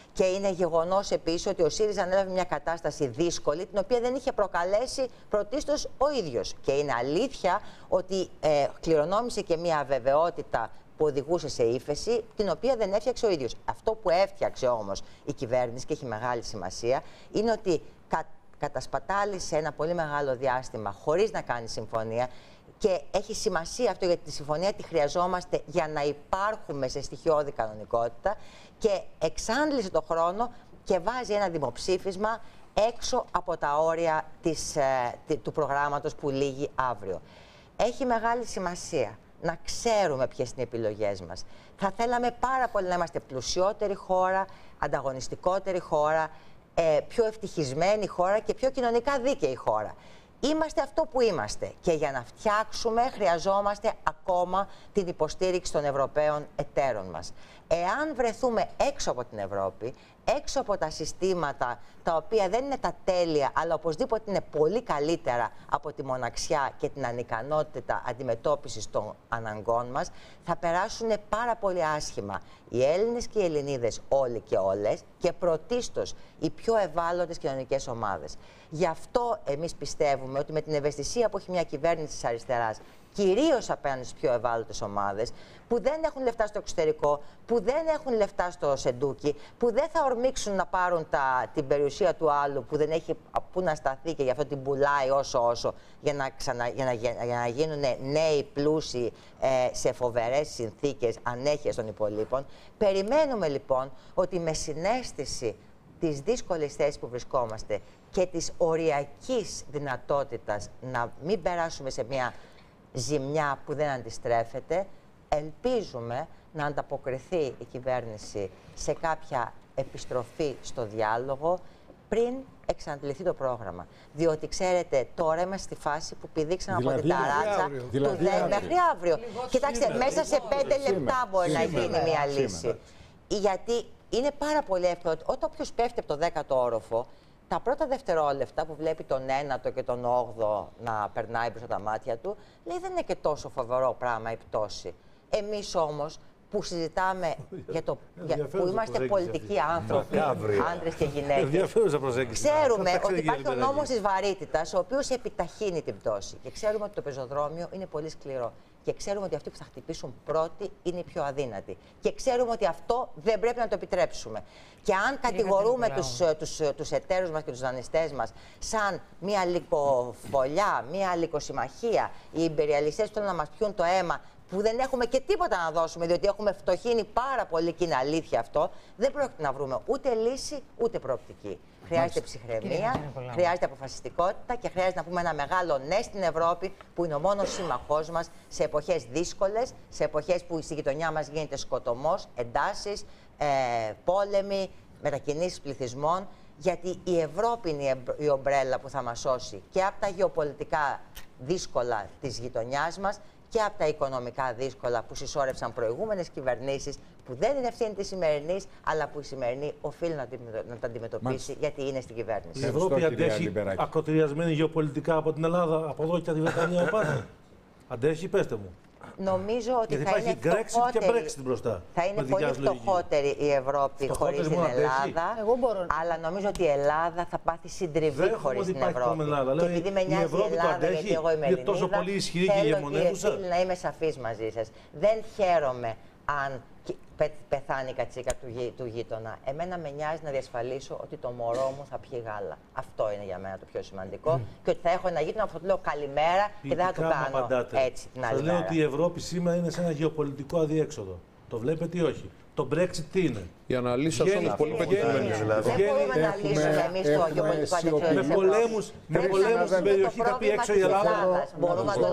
Και είναι γεγονός επίσης ότι ο ΣΥΡΙΖΑ ανέλαβε μια κατάσταση δύσκολη, την οποία δεν είχε προκαλέσει πρωτίστως ο ίδιος. Και είναι αλήθεια ότι ε, κληρονόμησε και μια αβεβαιότητα που οδηγούσε σε ύφεση, την οποία δεν έφτιαξε ο ίδιος. Αυτό που έφτιαξε όμως η κυβέρνηση, και έχει μεγάλη σημασία, είναι ότι κα, κατασπατάλησε ένα πολύ μεγάλο διάστημα χωρίς να κάνει συμφωνία. Και έχει σημασία αυτό, γιατί τη συμφωνία τη χρειαζόμαστε για να υπάρχουμε σε στοιχειώδη κανονικότητα, και εξάντλησε το χρόνο και βάζει ένα δημοψήφισμα έξω από τα όρια της, ε, του προγράμματος που λήγει αύριο. Έχει μεγάλη σημασία να ξέρουμε ποιες είναι οι επιλογές μας. Θα θέλαμε πάρα πολύ να είμαστε πλουσιότερη χώρα, ανταγωνιστικότερη χώρα, ε, πιο ευτυχισμένη χώρα και πιο κοινωνικά δίκαιη χώρα. Είμαστε αυτό που είμαστε, και για να φτιάξουμε χρειαζόμαστε ακόμα την υποστήριξη των Ευρωπαίων εταίρων μας. Εάν βρεθούμε έξω από την Ευρώπη, έξω από τα συστήματα τα οποία δεν είναι τα τέλεια, αλλά οπωσδήποτε είναι πολύ καλύτερα από τη μοναξιά και την ανικανότητα αντιμετώπισης των αναγκών μας, θα περάσουν πάρα πολύ άσχημα οι Έλληνες και οι Ελληνίδες, όλοι και όλες, και πρωτίστως οι πιο ευάλωτες κοινωνικές ομάδες. Γι' αυτό εμείς πιστεύουμε ότι με την ευαισθησία που έχει μια κυβέρνηση της αριστεράς, κυρίως απέναντι στις πιο ευάλωτες ομάδες, που δεν έχουν λεφτά στο εξωτερικό, που δεν έχουν λεφτά στο σεντούκι, που δεν θα ορμήξουν να πάρουν τα, την περιουσία του άλλου, που δεν έχει που να σταθεί και γι' αυτό την πουλάει όσο όσο, για να, ξανα, για να, για να γίνουν νέοι πλούσιοι ε, σε φοβερές συνθήκες ανέχειας των υπολείπων. Περιμένουμε λοιπόν ότι με συναίσθηση της δύσκολης θέσης που βρισκόμαστε και της οριακής δυνατότητας να μην περάσουμε σε μια ζημιά που δεν αντιστρέφεται, ελπίζουμε να ανταποκριθεί η κυβέρνηση σε κάποια επιστροφή στο διάλογο πριν εξαντληθεί το πρόγραμμα. Διότι, ξέρετε, τώρα είμαστε στη φάση που πηδήξαν δηλαδή, από την ταράτσα του δηλαδή, δε, μέχρι αύριο. Κοιτάξτε, σήμερα, μέσα σε πέντε σήμερα, λεπτά μπορεί σήμερα, να γίνει σήμερα, μια λύση. Σήμερα. Γιατί είναι πάρα πολύ εύκολο. Όταν όποιος πέφτει από το δέκατο όροφο, τα πρώτα δευτερόλεπτα που βλέπει τον ένατο και τον όγδοο να περνάει προς τα μάτια του, λέει δεν είναι και τόσο φοβερό πράγμα η πτώση. Εμείς όμως που συζητάμε για το, για, που είμαστε πολιτικοί άνθρωποι, άντρες και γυναίκες, ξέρουμε ότι υπάρχει ο νόμος της βαρύτητας, ο οποίος επιταχύνει την πτώση. Και ξέρουμε ότι το πεζοδρόμιο είναι πολύ σκληρό. Και ξέρουμε ότι αυτοί που θα χτυπήσουν πρώτοι είναι οι πιο αδύνατοι. Και ξέρουμε ότι αυτό δεν πρέπει να το επιτρέψουμε. Και αν κατηγορούμε τους, τους, τους εταίρους μας και τους δανειστές μας σαν μια λυκοφωλιά, μια λυκοσυμμαχία, οι ιμπεριαλιστές που θέλουν να μας πιούν το αίμα, που δεν έχουμε και τίποτα να δώσουμε, διότι έχουμε φτωχύνει πάρα πολύ και είναι αλήθεια αυτό, δεν πρόκειται να βρούμε ούτε λύση ούτε προοπτική. Χρειάζεται ψυχραιμία, χρειάζεται αποφασιστικότητα και χρειάζεται να πούμε ένα μεγάλο ναι στην Ευρώπη, που είναι ο μόνος σύμμαχός μας σε εποχές δύσκολες, σε εποχές που στη γειτονιά μας γίνεται σκοτωμός, εντάσεις, ε, πόλεμοι, μετακινήσεις πληθυσμών. Γιατί η Ευρώπη είναι η ομπρέλα που θα μας σώσει και από τα γεωπολιτικά δύσκολα της γειτονιάς μας και από τα οικονομικά δύσκολα που συσσόρευσαν προηγούμενες κυβερνήσεις, που δεν είναι ευθύνη της σημερινής, αλλά που η σημερινή οφείλει να, να τα αντιμετωπίσει, Μάλιστα. γιατί είναι στην κυβέρνηση. Η Ευρώπη αντέχει ακροτηριασμένη γεωπολιτικά από την Ελλάδα, από εδώ και από τη Βρετανία πάνω. Αντέχει, πέστε μου. Νομίζω ότι γιατί θα είναι, φτωχότερη, και μπροστά, θα είναι πολύ φτωχότερη η Ευρώπη χωρίς την Ελλάδα. Εγώ μπορώ. Αλλά νομίζω ότι η Ελλάδα θα πάθει συντριβή χωρίς την Ευρώπη. Και επειδή με νοιάζει η Ελλάδα, γιατί εγώ είμαι Ελληνίδα, τόσο πολύ ισχυρή και ηγεμονεύουσα. Θέλω να είμαι σαφής μαζί σας. Δεν χαίρομαι αν πεθάνει η κατσίκα του, γει, του γείτονα. Εμένα με νοιάζει να διασφαλίσω ότι το μωρό μου θα πιει γάλα. Αυτό είναι για μένα το πιο σημαντικό. Mm. Και ότι θα έχω ένα γείτονα που θα του λέω καλημέρα και δεν θα του κάνω απαντάτε. Έτσι την άλλη μέρα. Σας λέω ότι η Ευρώπη σήμερα είναι σε ένα γεωπολιτικό αδιέξοδο. Το βλέπετε ή όχι? Το Brexit τι είναι? Η αναλύση σας είναι πολύ πετυχημένη. Δεν μπορούμε να λύσουμε εμείς το γεωπολιτικό αδιέξοδο. Με πολέμους, με πολέμους στην περιοχή θα πει έξω η Ελλάδα. Μπορούμε να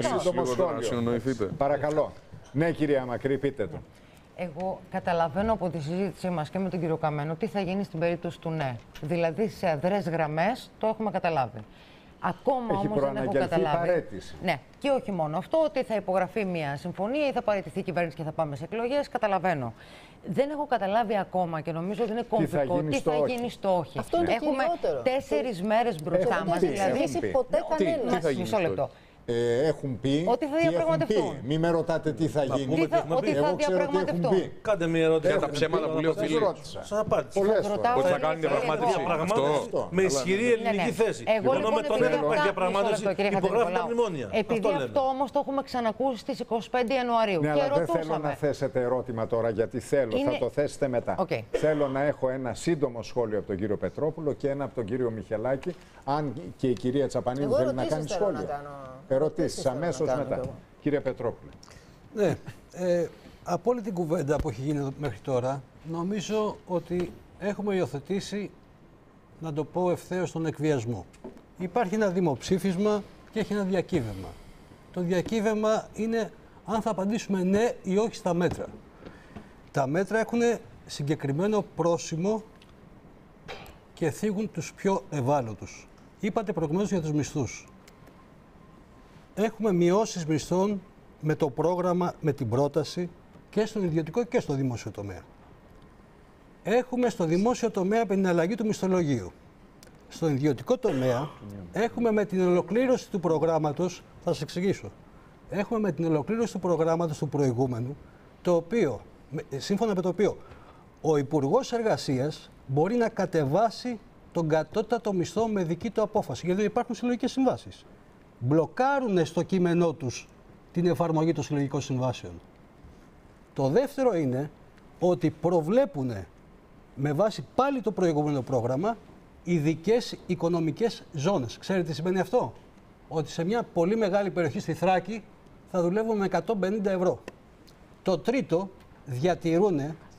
το λύσουμε. Παρακαλώ. Ναι, κυρία Μακρύ, πείτε το. Εγώ καταλαβαίνω από τη συζήτησή μας και με τον κύριο Καμένο τι θα γίνει στην περίπτωση του ναι. Δηλαδή σε αδρές γραμμές το έχουμε καταλάβει. Ακόμα όμως δεν έχω καταλάβει. Παρέτηση. Ναι, και όχι μόνο αυτό, ότι θα υπογραφεί μια συμφωνία ή θα παραιτηθεί η κυβέρνηση και θα πάμε σε εκλογές. Καταλαβαίνω. Δεν έχω καταλάβει ακόμα και νομίζω ότι είναι κομβικό τι θα γίνει στο όχι. Αυτό είναι Έχουμε τέσσερις μέρες μπροστά μας. Δεν έχει δηλαδή... ποτέ κανένα. Μισό λεπτό. Ε, έχουν πει ότι θα διαπραγματευτούν. Μην με ρωτάτε τι θα γίνει. Τι θα, ότι θα Εγώ ξέρω τι έχουν πει. Κάντε μια ερώτηση για τα ψέματα που λέει ο Φίλης. Σας απάντησα. Ότι θα κάνουν διαπραγμάτευση. Με ισχυρή ελληνική θέση. Εγώ λοιπόν με τον δεν υπάρχει διαπραγμάτευση. Υπογράφουν τα μνημόνια. Επειδή αυτό όμως το έχουμε ξανακούσει στις είκοσι πέντε Ιανουαρίου. Ναι, και αλλά ρωτούσαμε. δεν θέλω να θέσετε ερώτημα τώρα, γιατί θέλω. Είναι... θα το θέσετε μετά. Okay. Θέλω να έχω ένα σύντομο σχόλιο από τον κύριο Πετρόπουλο και ένα από τον κύριο Μιχελάκη. Αν και η κυρία Τσαπανίδου θέλει να κάνει σχόλιο. Ερωτήσεις αμέσως μετά. Κύριε Πετρόπουλε. Ναι, ε, από όλη την κουβέντα που έχει γίνει μέχρι τώρα, νομίζω ότι έχουμε υιοθετήσει, να το πω ευθέως, τον εκβιασμό. Υπάρχει ένα δημοψήφισμα και έχει ένα διακύβευμα. Το διακύβευμα είναι αν θα απαντήσουμε ναι ή όχι στα μέτρα. Τα μέτρα έχουν συγκεκριμένο πρόσημο και θίγουν τους πιο ευάλωτους. Είπατε προηγουμένως για τους μισθούς. Έχουμε μειώσεις μισθών με το πρόγραμμα, με την πρόταση και στον ιδιωτικό και στο δημόσιο τομέα. Έχουμε στο δημόσιο τομέα με την αλλαγή του μισθολογίου. Στον ιδιωτικό τομέα έχουμε με την ολοκλήρωση του προγράμματος, θα σας εξηγήσω, έχουμε με την ολοκλήρωση του προγράμματος του προηγούμενου, το οποίο, σύμφωνα με το οποίο ο Υπουργός Εργασίας μπορεί να κατεβάσει τον κατώτατο μισθό με δική του απόφαση, γιατί δεν υπάρχουν συλλογικές συμβάσεις. Μπλοκάρουν στο κείμενό τους την εφαρμογή των συλλογικών συμβάσεων. Το δεύτερο είναι ότι προβλέπουν με βάση πάλι το προηγούμενο πρόγραμμα ειδικές οικονομικές ζώνες. Ξέρετε τι σημαίνει αυτό? Ότι σε μια πολύ μεγάλη περιοχή στη Θράκη θα δουλεύουν με εκατόν πενήντα ευρώ. Το τρίτο, διατηρούν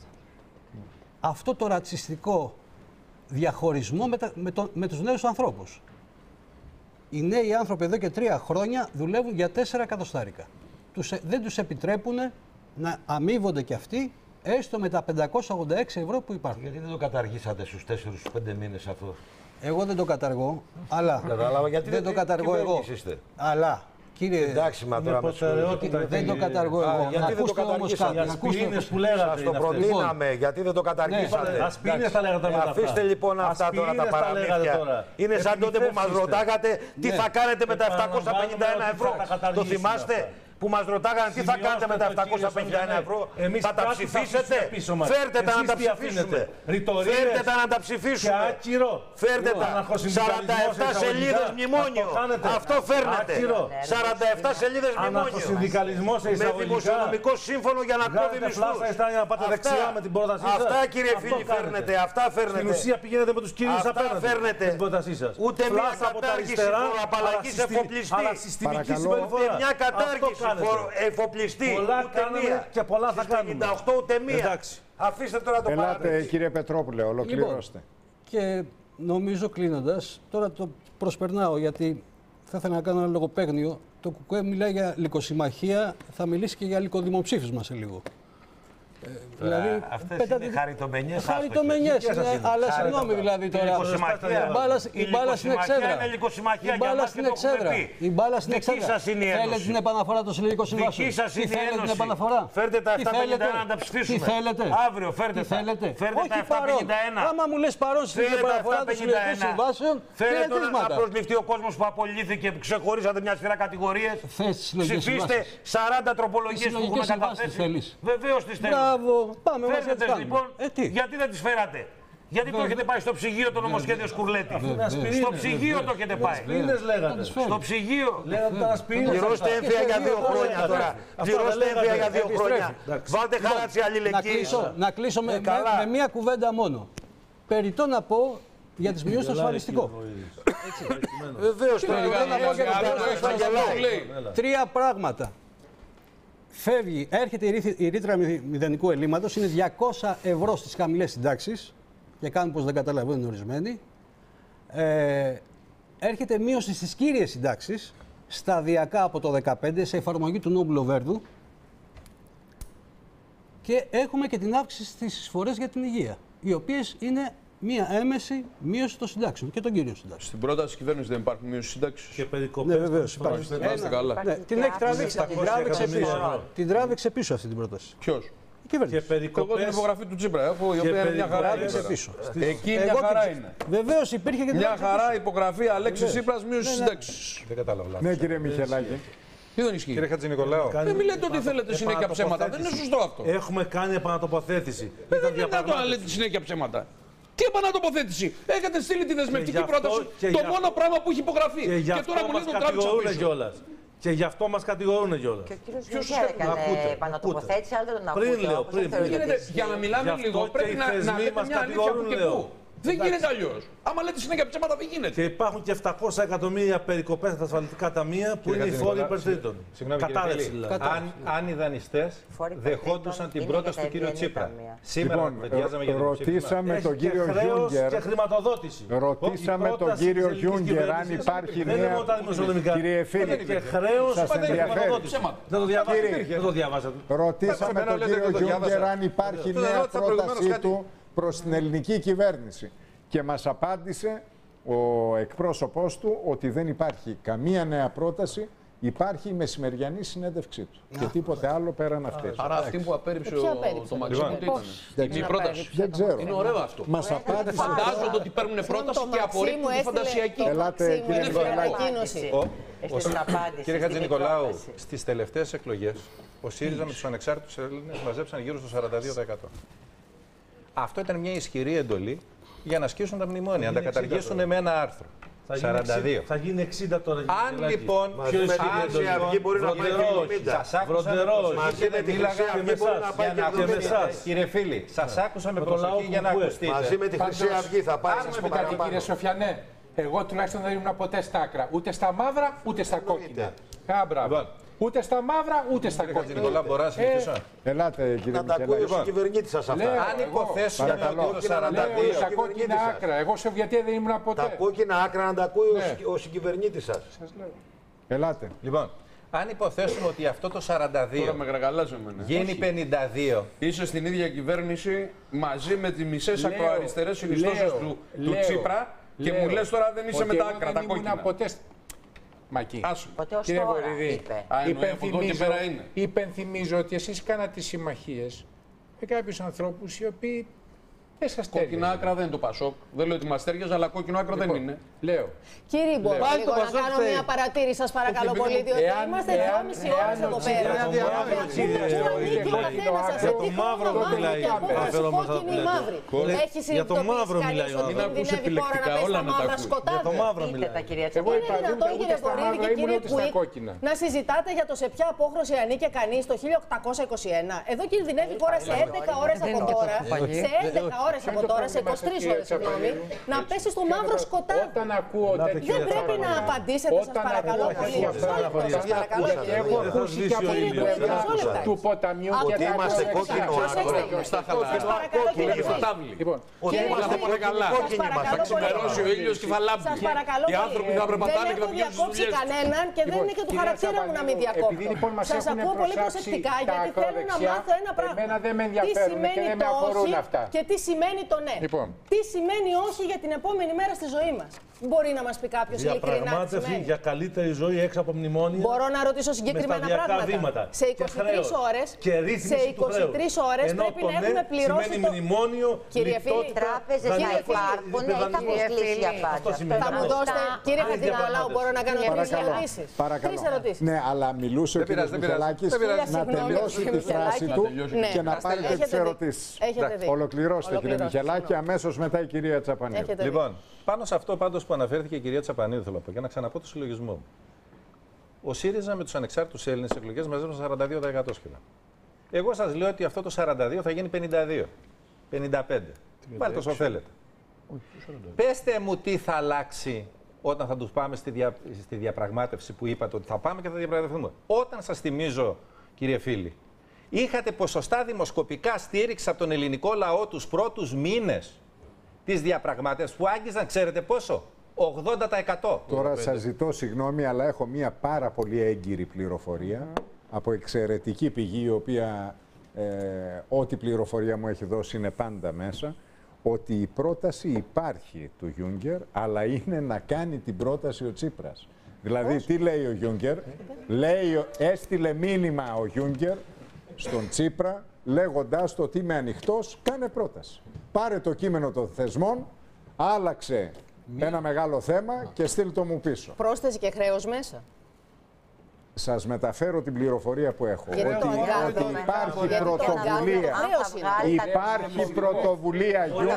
αυτό το ρατσιστικό διαχωρισμό με, τα, με, το, με τους νέους ανθρώπους. Οι νέοι άνθρωποι εδώ και τρία χρόνια δουλεύουν για τέσσερα εκατοστάρικα. Τους, δεν τους επιτρέπουν να αμείβονται κι αυτοί έστω με τα πεντακόσια ογδόντα έξι ευρώ που υπάρχουν. Γιατί δεν το καταργήσατε στους τέσσερις πέντε μήνες αυτό? Εγώ δεν το καταργώ, αλλά Κατάλαβα, γιατί δεν, δεν το καταργώ εγώ. Είστε. Αλλά, κύριε, εντάξει, μα τώρα δεν το καταργώ εγώ. Γιατί δεν το καταργήσατε? Ασπιρίνες που λέγατε. Σας το προτείναμε, γιατί δεν το καταργήσατε? Ασπιρίνες τα λέγατε μετά. Αφήστε λοιπόν αυτά τώρα τα παραμύθια. Είναι σαν τότε που μας ρωτάγατε τι θα κάνετε με τα επτακόσια πενήντα ένα ευρώ. Το θυμάστε? Που μας ρωτάγανε τι θα κάνετε με τα επτακόσια πενήντα ένα ευρώ, θα τα ψηφίσετε? Φέρτε τα να τα ψηφίσουμε. Φέρτε τα να τα ψηφίσουμε. Φέρτε τα. σαράντα επτά σελίδες μνημόνιο. Αυτό φέρνετε. σαράντα επτά σελίδες μνημόνιο. Με δημοσιονομικό σύμφωνο για να κόβει μισθούς. Αυτά, κύριε φίλοι, φέρνετε. Αυτά φέρνετε. Στην ουσία πηγαίνετε με τους κυρίους απέναντι. Ούτε μια κατάργηση φοροαπαλλαγής εφοπλιστή. Ούτε μια κατάργηση εφοπλιστή, πολλά ούτε μία. Και πολλά θα κάνουμε. πενήντα οκτώ ούτε μία. Εντάξει. Αφήστε τώρα το παράδειγμα. Ελάτε, κύριε Πετρόπουλε, ολοκληρώστε. Λοιπόν, και νομίζω κλείνοντας, τώρα το προσπερνάω γιατί θα ήθελα να κάνω ένα λογοπαίγνιο. Το ΚΚΕ μιλάει για λυκοσυμμαχία, θα μιλήσει και για λυκοδημοψήφισμα σε λίγο. Ε, δηλαδή, αυτές πέτατε... είναι χαριτομενιές. Χαριτομενιές, αλλά συγγνώμη δηλαδή τώρα. Η μπάλα στην εξέδρα. Η μπάλα στην εξέδρα. Η μπάλα στην εξέδρα. Θέλετε την επαναφορά των συλλογικών συμβάσεων? Δική σας είναι η Ένωση. Την επαναφορά. Φέρτε τα επτακόσια πενήντα ένα να τα ψηφίσουμε. Τι θέλετε? Αύριο φέρτε τι τα. Θέλετε? Φέρτε τα επτακόσια πενήντα ένα. Άμα μου λες παρόν στην επαναφορά των συλλογικών συμβάσεων, φέρετε να προσληφθεί ο κόσμος που απολύθηκε, που ξεχωρίσατε μια σειρά κατηγορίες. Ψηφίστε σαράντα τροπολογίες που έχουμε καταθέσει. Βεβαίως τις θέλουμε. Πάμε μαζί να τις κάνουμε. Λοιπόν, ε, γιατί δεν τις φέρατε? Γιατί το έχετε πάει στο ψυγείο το νομοσχέδιο Σκουρλέτη? Στο ψυγείο το έχετε πάει. Ασπιρίνες λέγατε. Στο ψυγείο. Πληρώστε έμφυα για δύο χρόνια τώρα. Πληρώστε έμφυα για δύο χρόνια. Βάλτε χάρατσι αλληλεγγύη. Να κλείσω με μία κουβέντα μόνο. Περιττό να πω για τις μειώσεις στο ασφαλιστικό. Βεβαίως. Τρία πράγματα. Φεύγει, έρχεται η ρήτρα μηδενικού ελλείμματος, είναι διακόσια ευρώ στις χαμηλές συντάξεις, και κάνουν πως δεν καταλαβαίνουν ορισμένοι. Ε, έρχεται μείωση στις κύριες συντάξεις, σταδιακά από το δύο χιλιάδες δεκαπέντε, σε εφαρμογή του νόμου Λοβέρδου. Και έχουμε και την αύξηση στις εισφορές για την υγεία, οι οποίες είναι μία έμεση μείωση των συντάξεων και των κύριων συντάξεων. Στην πρόταση της κυβέρνησης δεν υπάρχουν μείωση συντάξεων? Και περικοπές. Ναι, βεβαίως υπάρχει. Να είστε καλά. Ναι, την έχει τραβήξει, την τράβηξε πίσω. Την τράβηξε πίσω αυτή την πρόταση. Ποιος? κυβέρνηση. Και περικοπές... Εγώ την υπογραφή του Τσίπρα έχω, η οποία είναι μια χαρά πίσω. Εκεί μια χαρά είναι. Βεβαίως υπήρχε και μια χαρά υπογραφή Αλέξης Τσίπρας μείωση συντάξεις. Δεν κατάλαβα. Ναι, κύριε Μιχελάκη. Τι δεν ισχύει. Κύριε Χατζηνικολάου. Δεν μιλάτε ότι θέλετε συνέχεια ψέματα. Δεν είναι σωστό αυτό. Έχουμε κάνει επανατοποθέτηση. Δεν είναι δυνατόν να λέτε συνέχεια ψέματα. Τι επανατοποθέτηση. Έχετε στείλει τη δεσμευτική πρόταση. Το μόνο πράγμα που έχει υπογραφεί. Και τώρα μου λέτε τον τράβηξα. Και γι' αυτό μας κατηγορούν κιόλας. Και ο κύριος Γιούγκερ έκανε επανατοποθέτηση, αλλά δεν τον ακούτε. Πριν λέω, πριν. Για να μιλάμε λίγο, πρέπει να λέτε μια αλήθεια που και πού. Δεν γίνεται αλλιώς. Άμα λέτε συνέχεια ψέματα, δεν γίνεται. Και υπάρχουν και επτακόσια εκατομμύρια περικοπές στα ασφαλιστικά ταμεία που είναι οι φόροι υπερτρίτων. Κατάρρευση δηλαδή. Αν οι δανειστές δεχόντουσαν την πρόταση του κύριου Τσίπρα. Σήμερα ρωτήσαμε τον κύριο Γιούγκερ. Και χρηματοδότηση. Ρωτήσαμε τον κύριο Γιούγκερ αν υπάρχει νέα. Κύριε Φίλη, σας ενδιαφέρει. Δεν το διαβάσατε. Ρωτήσαμε τον κύριο Γιούγκερ αν υπάρχει νέα πρότασή του προς την ελληνική κυβέρνηση. Και μας απάντησε ο εκπρόσωπός του ότι δεν υπάρχει καμία νέα πρόταση, υπάρχει η μεσημεριανή συνέντευξή του. Να. Και τίποτε άλλο πέραν αυτής. Άρα αυτή που απέρριψε το Μαξίμου τι ήταν. Η πρόταση. Δεν ξέρω. Είναι ωραίο αυτό. Μας απάντησε. Φαντάζονται ότι παίρνουν πρόταση και απορρίπτουν τη φαντασιακή. Ελάτε, κύριε Νικολάου. Κύριε Χατζηνικολάου, στις τελευταίες εκλογές ο ΣΥΡΙΖΑ με τους ανεξάρτητους Έλληνες μαζέψαν γύρω στο σαράντα δύο τοις εκατό. Αυτό ήταν μια ισχυρή εντολή για να ασκήσουν τα μνημόνια, να τα καταργήσουν με ένα άρθρο. Θα σαράντα δύο. Θα γίνει εξήντα τώρα. Αν λοιπόν. Μαζί με την Χρυσή Αυγή μπορεί να πάει και εβδομήντα. Βροντερός. Μαζί με την Χρυσή Αυγή μπορεί να πάει και εβδομήντα. Κύριε φίλοι, σας άκουσα με προσοχή για να ακουστείτε. Μαζί με την Χρυσή Αυγή θα πάει. Αν με κάτι, κύριε Σοφιανέ, εγώ τουλάχιστον δεν ήμουν ποτέ στα άκρα. Ούτε στα μαύρα, ούτε στα κόκκινα. Μπράβο. Ούτε στα μαύρα, ούτε στα κόκκινα. Ελάτε, κύριε να τα ακούει ο κυβερνήτης σας αυτά. Αν υποθέσουμε ότι το σαράντα δύο τα κόκκινα άκρα. Εγώ Σοβιετία δεν ήμουν ποτέ. Τα κόκκινα άκρα να τα ακούει ο συγκυβερνήτης σας. Ελάτε. Λοιπόν, αν υποθέσουμε ότι αυτό το σαράντα δύο γίνει πενήντα δύο. Είσαι στην ίδια κυβέρνηση μαζί με τις μισές ακροαριστερές συνιστώσεις του Τσίπρα και μου λες τώρα δεν είσαι με τα άκρα, τα κόκκινα. Μακή. Ποτέ ως κύριε τώρα, Βορυδή, είπε. υπενθυμίζω, υπενθυμίζω ότι εσείς κάνατε συμμαχίες με κάποιους ανθρώπους οι οποίοι δεν σας τέριαζαν. Κόκκινα άκρα δεν είναι το Πασόκ. Δεν λέω ότι μας τέριαζε, αλλά κόκκινο άκρα λοιπόν, δεν είναι. Λέω. Κύριε, μπορώ λίγο να κάνω μια παρατήρηση, σας παρακαλώ πολύ, διότι είμαστε δυόμιση ώρες εδώ πέρα. Για το μαύρο μιλάει. Έχει συνειδητοποιήσει κανείς ότι κινδυνεύει τώρα να πέσει στα μαύρα σκοτάδια. Για το μαύρο μιλάει. Εγώ είναι δυνατόν, κύριε Βορύδη και κύριε Πουίκ, να συζητάτε για το σε ποια απόχρωση ανήκε κανείς το χίλια οκτακόσια είκοσι ένα. Εδώ κινδυνεύει η χώρα σε έντεκα ώρες από τώρα, σε έντεκα ώρες από τώρα, σε είκοσι τρεις ώρες, συγγνώμη, να πέσει στο μαύρο σκοτάδι. Όταν ακούω δεν πρέπει να απαντήσετε, σας παρακαλώ πολύ. Έχω ακούσει και από την του ποταμιού και ότι είμαστε κόκκινο άκρο. Ότι είμαστε πολύ καλά. Θα ξημερώσει ο ήλιος και θα λάμπει. Οι άνθρωποι θα περπατάνε και θα πηγαίνουν στις δουλειές. Δεν έχω διακόψει κανέναν και δεν είναι και του χαρακτήρα μου να μην διακόπτω. Σας ακούω πολύ προσεκτικά γιατί θέλω να μάθω ένα πράγμα. Τι σημαίνει το όχι και τι σημαίνει το ναι. Τι σημαίνει όχι για την επόμενη μέρα στη ζωή μας. Μπορεί να μας πει κάποιος ειλικρινά. Διαπραγμάτευση για καλύτερη ζωή έξω από μνημόνια. Μπορώ να ρωτήσω συγκεκριμένα πράγματα. Βήματα. Σε είκοσι τρεις ώρες, σε είκοσι τρεις ώρες πρέπει να έχουμε πληρώσει. Σημαίνει μνημόνιο. Κύριε φίλοι, οι τράπεζες θα υπάρχουν ή θα έχουν κλείσει για πάντα. Θα μου δώσετε, κύριε Χατζηνικολάου, μπορώ να κάνω τρεις ερωτήσεις. Τρεις ερωτήσεις. Ναι, αλλά μιλούσε ο κύριος Μιχελάκης να τελειώσει τη φράση του και να πάρετε τις ερωτήσεις. Ολοκληρώστε, κύριε Μιχελάκη, αμέσως μετά η κυρία Τσαπανίδου. Λοιπόν, πάνω σε αυτό πάντως που αναφέρθηκε η κυρία Τσαπανίδου, θέλω να πω και να ξαναπώ το συλλογισμό μου. Ο ΣΥΡΙΖΑ με τους ανεξάρτητους Έλληνες εκλογές μαζεύουν σαράντα δύο τοις εκατό σχεδόν. Εγώ σας λέω ότι αυτό το σαράντα δύο θα γίνει πενήντα δύο, πενήντα πέντε. Βάλτε όσο θέλετε. Πέστε μου τι θα αλλάξει όταν θα τους πάμε στη, δια... στη διαπραγμάτευση που είπατε ότι θα πάμε και θα διαπραγματευτούμε. Όταν σας θυμίζω, κύριε φίλοι, είχατε ποσοστά δημοσκοπικά στήριξη από τον ελληνικό λαό τους πρώτους μήνες της διαπραγμάτευσης που άγγιζαν, ξέρετε πόσο, ογδόντα τοις εκατό. Τώρα σας ζητώ συγγνώμη, αλλά έχω μία πάρα πολύ έγκυρη πληροφορία από εξαιρετική πηγή, η οποία ε, ό,τι πληροφορία μου έχει δώσει είναι πάντα μέσα, ότι η πρόταση υπάρχει του Γιούγκερ, αλλά είναι να κάνει την πρόταση ο Τσίπρας. Δηλαδή, τι λέει ο Γιούγκερ, λέει, έστειλε μήνυμα ο Γιούγκερ στον Τσίπρα λέγοντάς το ότι είμαι ανοιχτός, κάνε πρόταση. Πάρε το κείμενο των θεσμών, άλλαξε Μία. ένα μεγάλο θέμα και στείλ το μου πίσω. Πρόσθεση και χρέος μέσα. Σας μεταφέρω την πληροφορία που έχω. Γιατί ότι, ότι υπάρχει γιατί πρωτοβουλία. Υπάρχει πρωτοβουλία Γιούγκερ.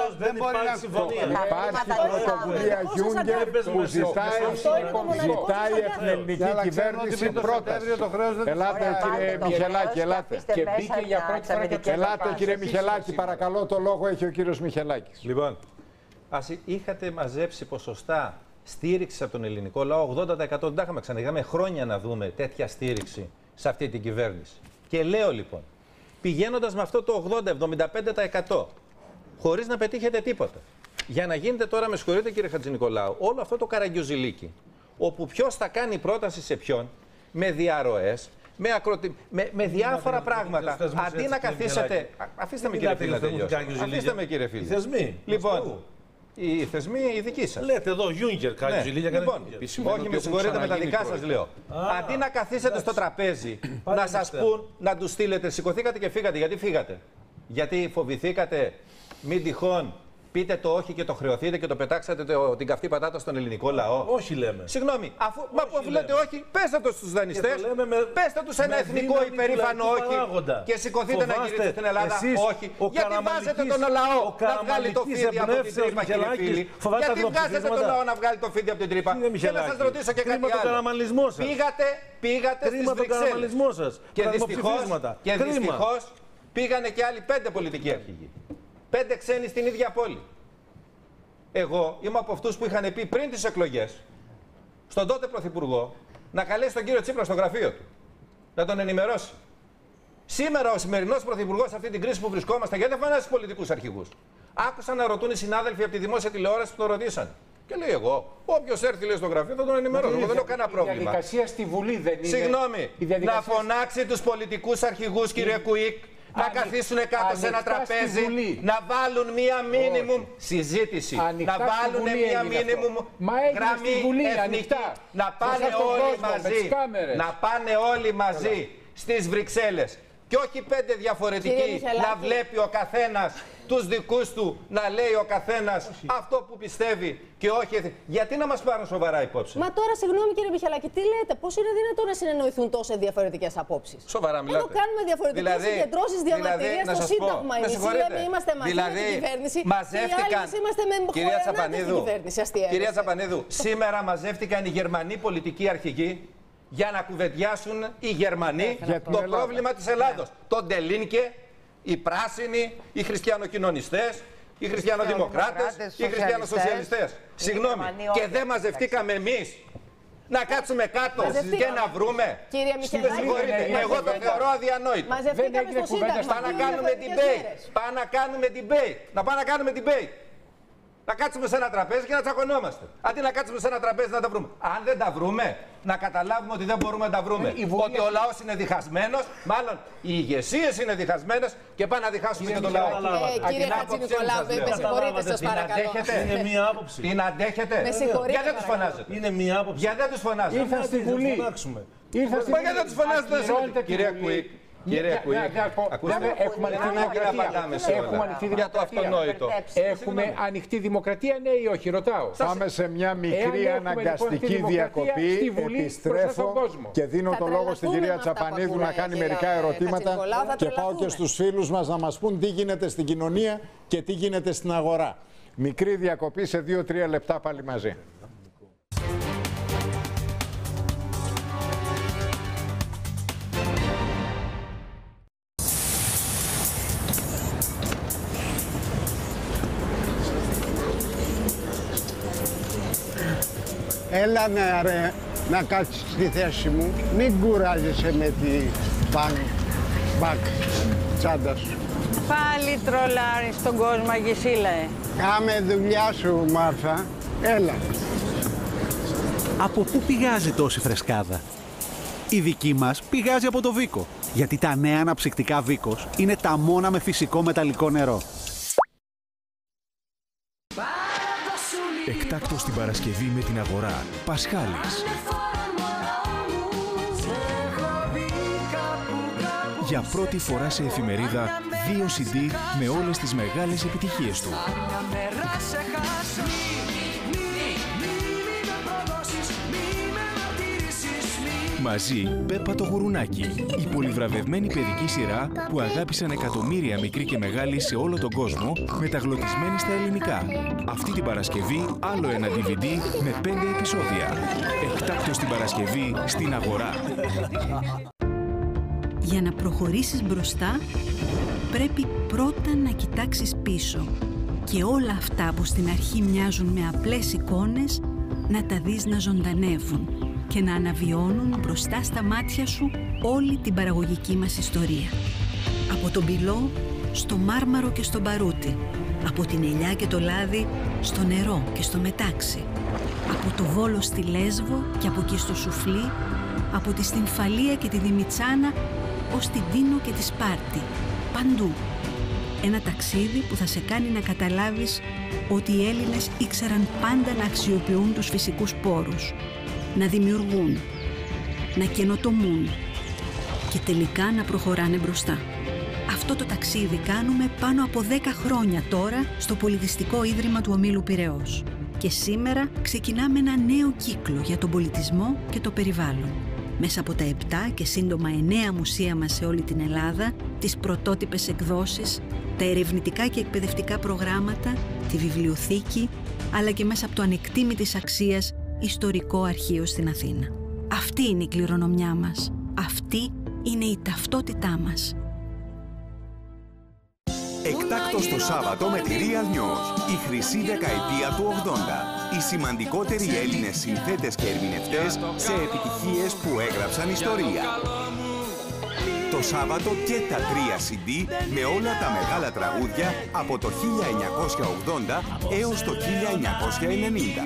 Υπάρχει πρωτοβουλία Γιούγκερ που ζητάει, ζητάει η ελληνική κυβέρνηση πρόταση. Ελάτε κύριε Μιχελάκη, ελάτε. Και μπήκε για πρώτη φορά και ελάτε κύριε Μιχελάκη, παρακαλώ, το λόγο έχει ο κύριος Μιχελάκης. Λοιπόν, ας είχατε μαζέψει ποσοστά στήριξη από τον ελληνικό λαό, ογδόντα τοις εκατό δεν τα είχαμε ξανά. Είχαμε χρόνια να δούμε τέτοια στήριξη σε αυτή την κυβέρνηση. Και λέω λοιπόν, πηγαίνοντας με αυτό το ογδόντα εβδομήντα πέντε τοις εκατό, χωρίς να πετύχετε τίποτα, για να γίνετε τώρα, με συγχωρείτε κύριε Χατζηνικολάου, όλο αυτό το καραγκιόζηλίκι, όπου ποιος θα κάνει πρόταση σε ποιον, με διαρροές, με, ακροτι... με, με διάφορα πράγματα. Αντί να καθίσετε. Αφήστε με κύριε φίλε. Αφήστε με κύριε φίλε. Οι θεσμοί. Λοιπόν, οι θεσμοί οι δικοί σας. Λέτε εδώ, Γιούγκερ, κάτι ζηλία για Λοιπόν, όχι, με συγχωρείτε, με τα δικά σας λέω. Αντί να καθίσετε στο τραπέζι, να σας πούν, να τους στείλετε, σηκωθήκατε και φύγατε. Γιατί φύγατε? Γιατί φοβηθήκατε, μην τυχόν πείτε το όχι και το χρεωθείτε και το πετάξατε το, την καυτή πατάτα στον ελληνικό λαό. Όχι λέμε. Συγγνώμη, αφού, μα αφού λέτε όχι, πέστε το στους δανειστές, με, πέστε τους ένα εθνικό υπερήφανο όχι και σηκωθείτε να γυρίσετε στην Ελλάδα. Όχι. Γιατί βάζετε τον λαό να βγάλει το φίδι από την τρύπα, κύριε φίλοι? Γιατί βγάζετε τον λαό να βγάλει το φίδι από την τρύπα? Και να σας ρωτήσω και κάτι άλλο. Πήγατε, πήγατε στις Βρυξέλλες. Και δυστυχώς πήγανε και άλλοι πέντε πολιτικοί αρχηγοί. Πέντε ξένοι στην ίδια πόλη. Εγώ είμαι από αυτούς που είχαν πει πριν τις εκλογές στον τότε Πρωθυπουργό να καλέσει τον κύριο Τσίπρα στο γραφείο του, να τον ενημερώσει. Σήμερα ο σημερινός Πρωθυπουργός σε αυτή την κρίση που βρισκόμαστε, γιατί δεν φανάζει στους πολιτικούς αρχηγούς. Άκουσα να ρωτούν οι συνάδελφοι από τη δημόσια τηλεόραση που τον ρωτήσαν. Και λέει εγώ, όποιος έρθει λέει, στο γραφείο θα τον ενημερώσω. Εγώ δεν έχω κανένα πρόβλημα. Η διαδικασία στη Βουλή δεν είναι. Συγγνώμη, διαδικασία... να φωνάξει τους πολιτικούς αρχηγούς, κύριε Κουίκ. Να καθίσουν κάτω σε ένα τραπέζι, να βάλουν μία μίνιμουμ συζήτηση, ανοιχτά να βάλουν μία μίνιμουμ γραμμή εθνική, να πάνε όλοι μαζί, να πάνε όλοι μαζί στις Βρυξέλλες. Και όχι πέντε διαφορετικοί να βλέπει ο καθένας τους δικούς του, να λέει ο καθένας αυτό που πιστεύει και όχι. Γιατί να μας πάρουν σοβαρά υπόψη? Μα τώρα, συγγνώμη κύριε Μιχελάκη, τι λέτε, πώς είναι δυνατόν να συνεννοηθούν τόσες διαφορετικές απόψεις? Σοβαρά μιλάτε. Εδώ κάνουμε διαφορετικές δηλαδή, συγκεντρώσεις διαμαρτυρίας δηλαδή, στο Σύνταγμα. Εμείς λέμε είμαστε μαζί δηλαδή, με την κυβέρνηση. Μαζεύτηκαν. Οι είμαστε με κυρία Τσαπανίδου, κυβέρνηση. Κυρία Τσαπανίδου, σήμερα μαζεύτηκαν οι Γερμανοί πολιτικοί αρχηγοί για να κουβεντιάσουν οι Γερμανοί το πρόβλημα της Ελλάδος. Τον Ντελίνκε, οι πράσινοι, οι χριστιανοκοινωνιστές, οι χριστιανοδημοκράτες, οι χριστιανοσοσιαλιστές. Συγγνώμη, και δεν μαζευτήκαμε εμείς να κάτσουμε κάτω και να βρούμε? Κύριε Μιχελάκη, εγώ το θεωρώ αδιανόητο. Μαζευτήκαμε στο Σύνταγμα. Πάμε να κάνουμε debate. Πάμε να κάνουμε debate. Να πάμε να κάνουμε debate. Να κάτσουμε σε ένα τραπέζι και να τσακωνόμαστε. Αντί να κάτσουμε σε ένα τραπέζι να τα βρούμε. Αν δεν τα βρούμε, να καταλάβουμε ότι δεν μπορούμε να τα βρούμε. Ότι ο λαός είναι διχασμένος, μάλλον οι ηγεσίες είναι διχασμένες και πάνε να διχάσουμε και τον λαό. Κύριε Χατζηνικολάου, με συγχωρείτε, σας παρακαλώ. Είναι μία άποψη. Την αντέχετε? Γιατί δεν τους φωνάζετε? Είναι μία άποψη. Γιατί δεν τους φωνάζετε? Ήρθαν στη Βουλή. Ήρθαν στη Βουλή. Γιατί δεν τους φωνάζετε? Κυρία Κουίκ. Κύριε Κουίκ, ακούστε, έχουμε ανοιχτή για το αυτονόητο. Έχουμε ανοιχτή δημοκρατία, ναι ή όχι, ρωτάω. Πάμε σε μια μικρή αναγκαστική διακοπή, επιστρέφω και δίνω το λόγο στην κυρία Τσαπανίδου να κάνει μερικά ερωτήματα και πάω και στους φίλους μας να μας πούν τι γίνεται στην κοινωνία και τι γίνεται στην αγορά. Μικρή διακοπή, σε δύο τρία λεπτά πάλι μαζί. Έλα ναι, ρε, να κάτσεις στη θέση μου. Μην κουράζεσαι με τη μπακ, μπακ τσάντα σου. Πάλι τρολάρεις τον κόσμο, Αγισίλα, ε. Κάμε δουλειά σου, Μάρθα. Έλα. Από πού πηγάζει τόση φρεσκάδα? Η δική μας πηγάζει από το Βίκο. Γιατί τα νέα αναψυκτικά Βίκος είναι τα μόνα με φυσικό μεταλλικό νερό. Εκτάκτος την Παρασκευή με την αγορά. Πασχάλης. Για πρώτη φορά σε εφημερίδα, δύο σι ντι με όλες τις μεγάλες επιτυχίες του. Μαζί, Πέπα το Γουρουνάκι, η πολυβραβευμένη παιδική σειρά που αγάπησαν εκατομμύρια μικροί και μεγάλοι σε όλο τον κόσμο, μεταγλωτισμένη στα ελληνικά. Αυτή την Παρασκευή, άλλο ένα ντι βι ντι με πέντε επεισόδια. Εκτάκτος την Παρασκευή στην αγορά. Για να προχωρήσεις μπροστά, πρέπει πρώτα να κοιτάξεις πίσω και όλα αυτά που στην αρχή μοιάζουν με απλές εικόνες, να τα δεις να ζωντανεύουν και να αναβιώνουν μπροστά στα μάτια σου όλη την παραγωγική μας ιστορία. Από τον πυλό στο μάρμαρο και στο μπαρούτι, από την ελιά και το λάδι στο νερό και στο μετάξι, από το Βόλο στη Λέσβο και από εκεί στο Σουφλί, από τη Στυμφαλία και τη Δημητσάνα ως την Τίνο και τη Σπάρτη, παντού. Ένα ταξίδι που θα σε κάνει να καταλάβεις ότι οι Έλληνες ήξεραν πάντα να αξιοποιούν τους φυσικούς πόρους, να δημιουργούν, να καινοτομούν και τελικά να προχωράνε μπροστά. Αυτό το ταξίδι κάνουμε πάνω από δέκα χρόνια τώρα στο Πολιτιστικό Ίδρυμα του Ομίλου Πειραιώς. Και σήμερα ξεκινάμε ένα νέο κύκλο για τον πολιτισμό και το περιβάλλον. Μέσα από τα επτά και σύντομα εννέα μουσεία μας σε όλη την Ελλάδα, τις πρωτότυπες εκδόσεις, τα ερευνητικά και εκπαιδευτικά προγράμματα, τη βιβλιοθήκη, αλλά και μέσα από το ανεκτήμητης αξίας ιστορικό αρχείο στην Αθήνα. Αυτή είναι η κληρονομιά μας. Αυτή είναι η ταυτότητά μας. Εκτάκτος το Σάββατο με τη Real News. Η χρυσή δεκαετία του ογδόντα. Οι σημαντικότεροι Έλληνες συνθέτες και ερμηνευτές σε επιτυχίες που έγραψαν ιστορία. Το Σάββατο και τα τρία σι ντι με όλα τα μεγάλα τραγούδια από το χίλια εννιακόσια ογδόντα έως το χίλια εννιακόσια ενενήντα.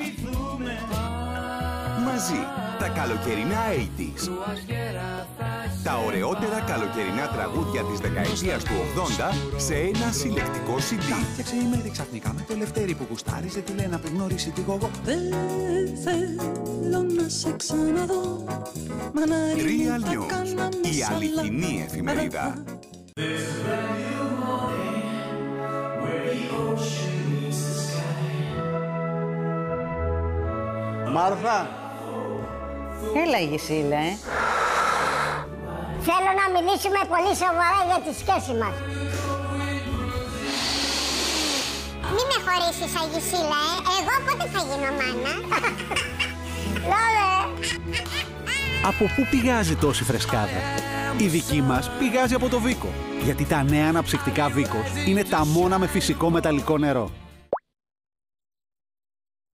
Μαζί, τα καλοκαιρινά ογδόντα. Τα ωραιότερα καλοκαιρινά τραγούδια της δεκαετίας του ογδόντα σε ένα συλλεκτικό σι ντι. Φτιάξε η μέρη ξαφνικά με το Λευτέρη που γουστάριζε τη Λένα πριν γνωρίσει τη Γογό. Δεν θέλω να σε ξαναδώ. Real News, η αληθινή εφημερίδα. Μάρθα. Έλα, Γυσίλα, ε. Θέλω να μιλήσουμε πολύ σοβαρά για τη σχέση μας. Μη με χωρίσεις, Αγισίλα, ε. Εγώ πότε θα γίνω μάνα. Λόλε. Από πού πηγάζει τόση φρεσκάδα? Η δική μας πηγάζει από το Βίκο. Γιατί τα νέα αναψυκτικά Βίκος είναι τα μόνα με φυσικό μεταλλικό νερό.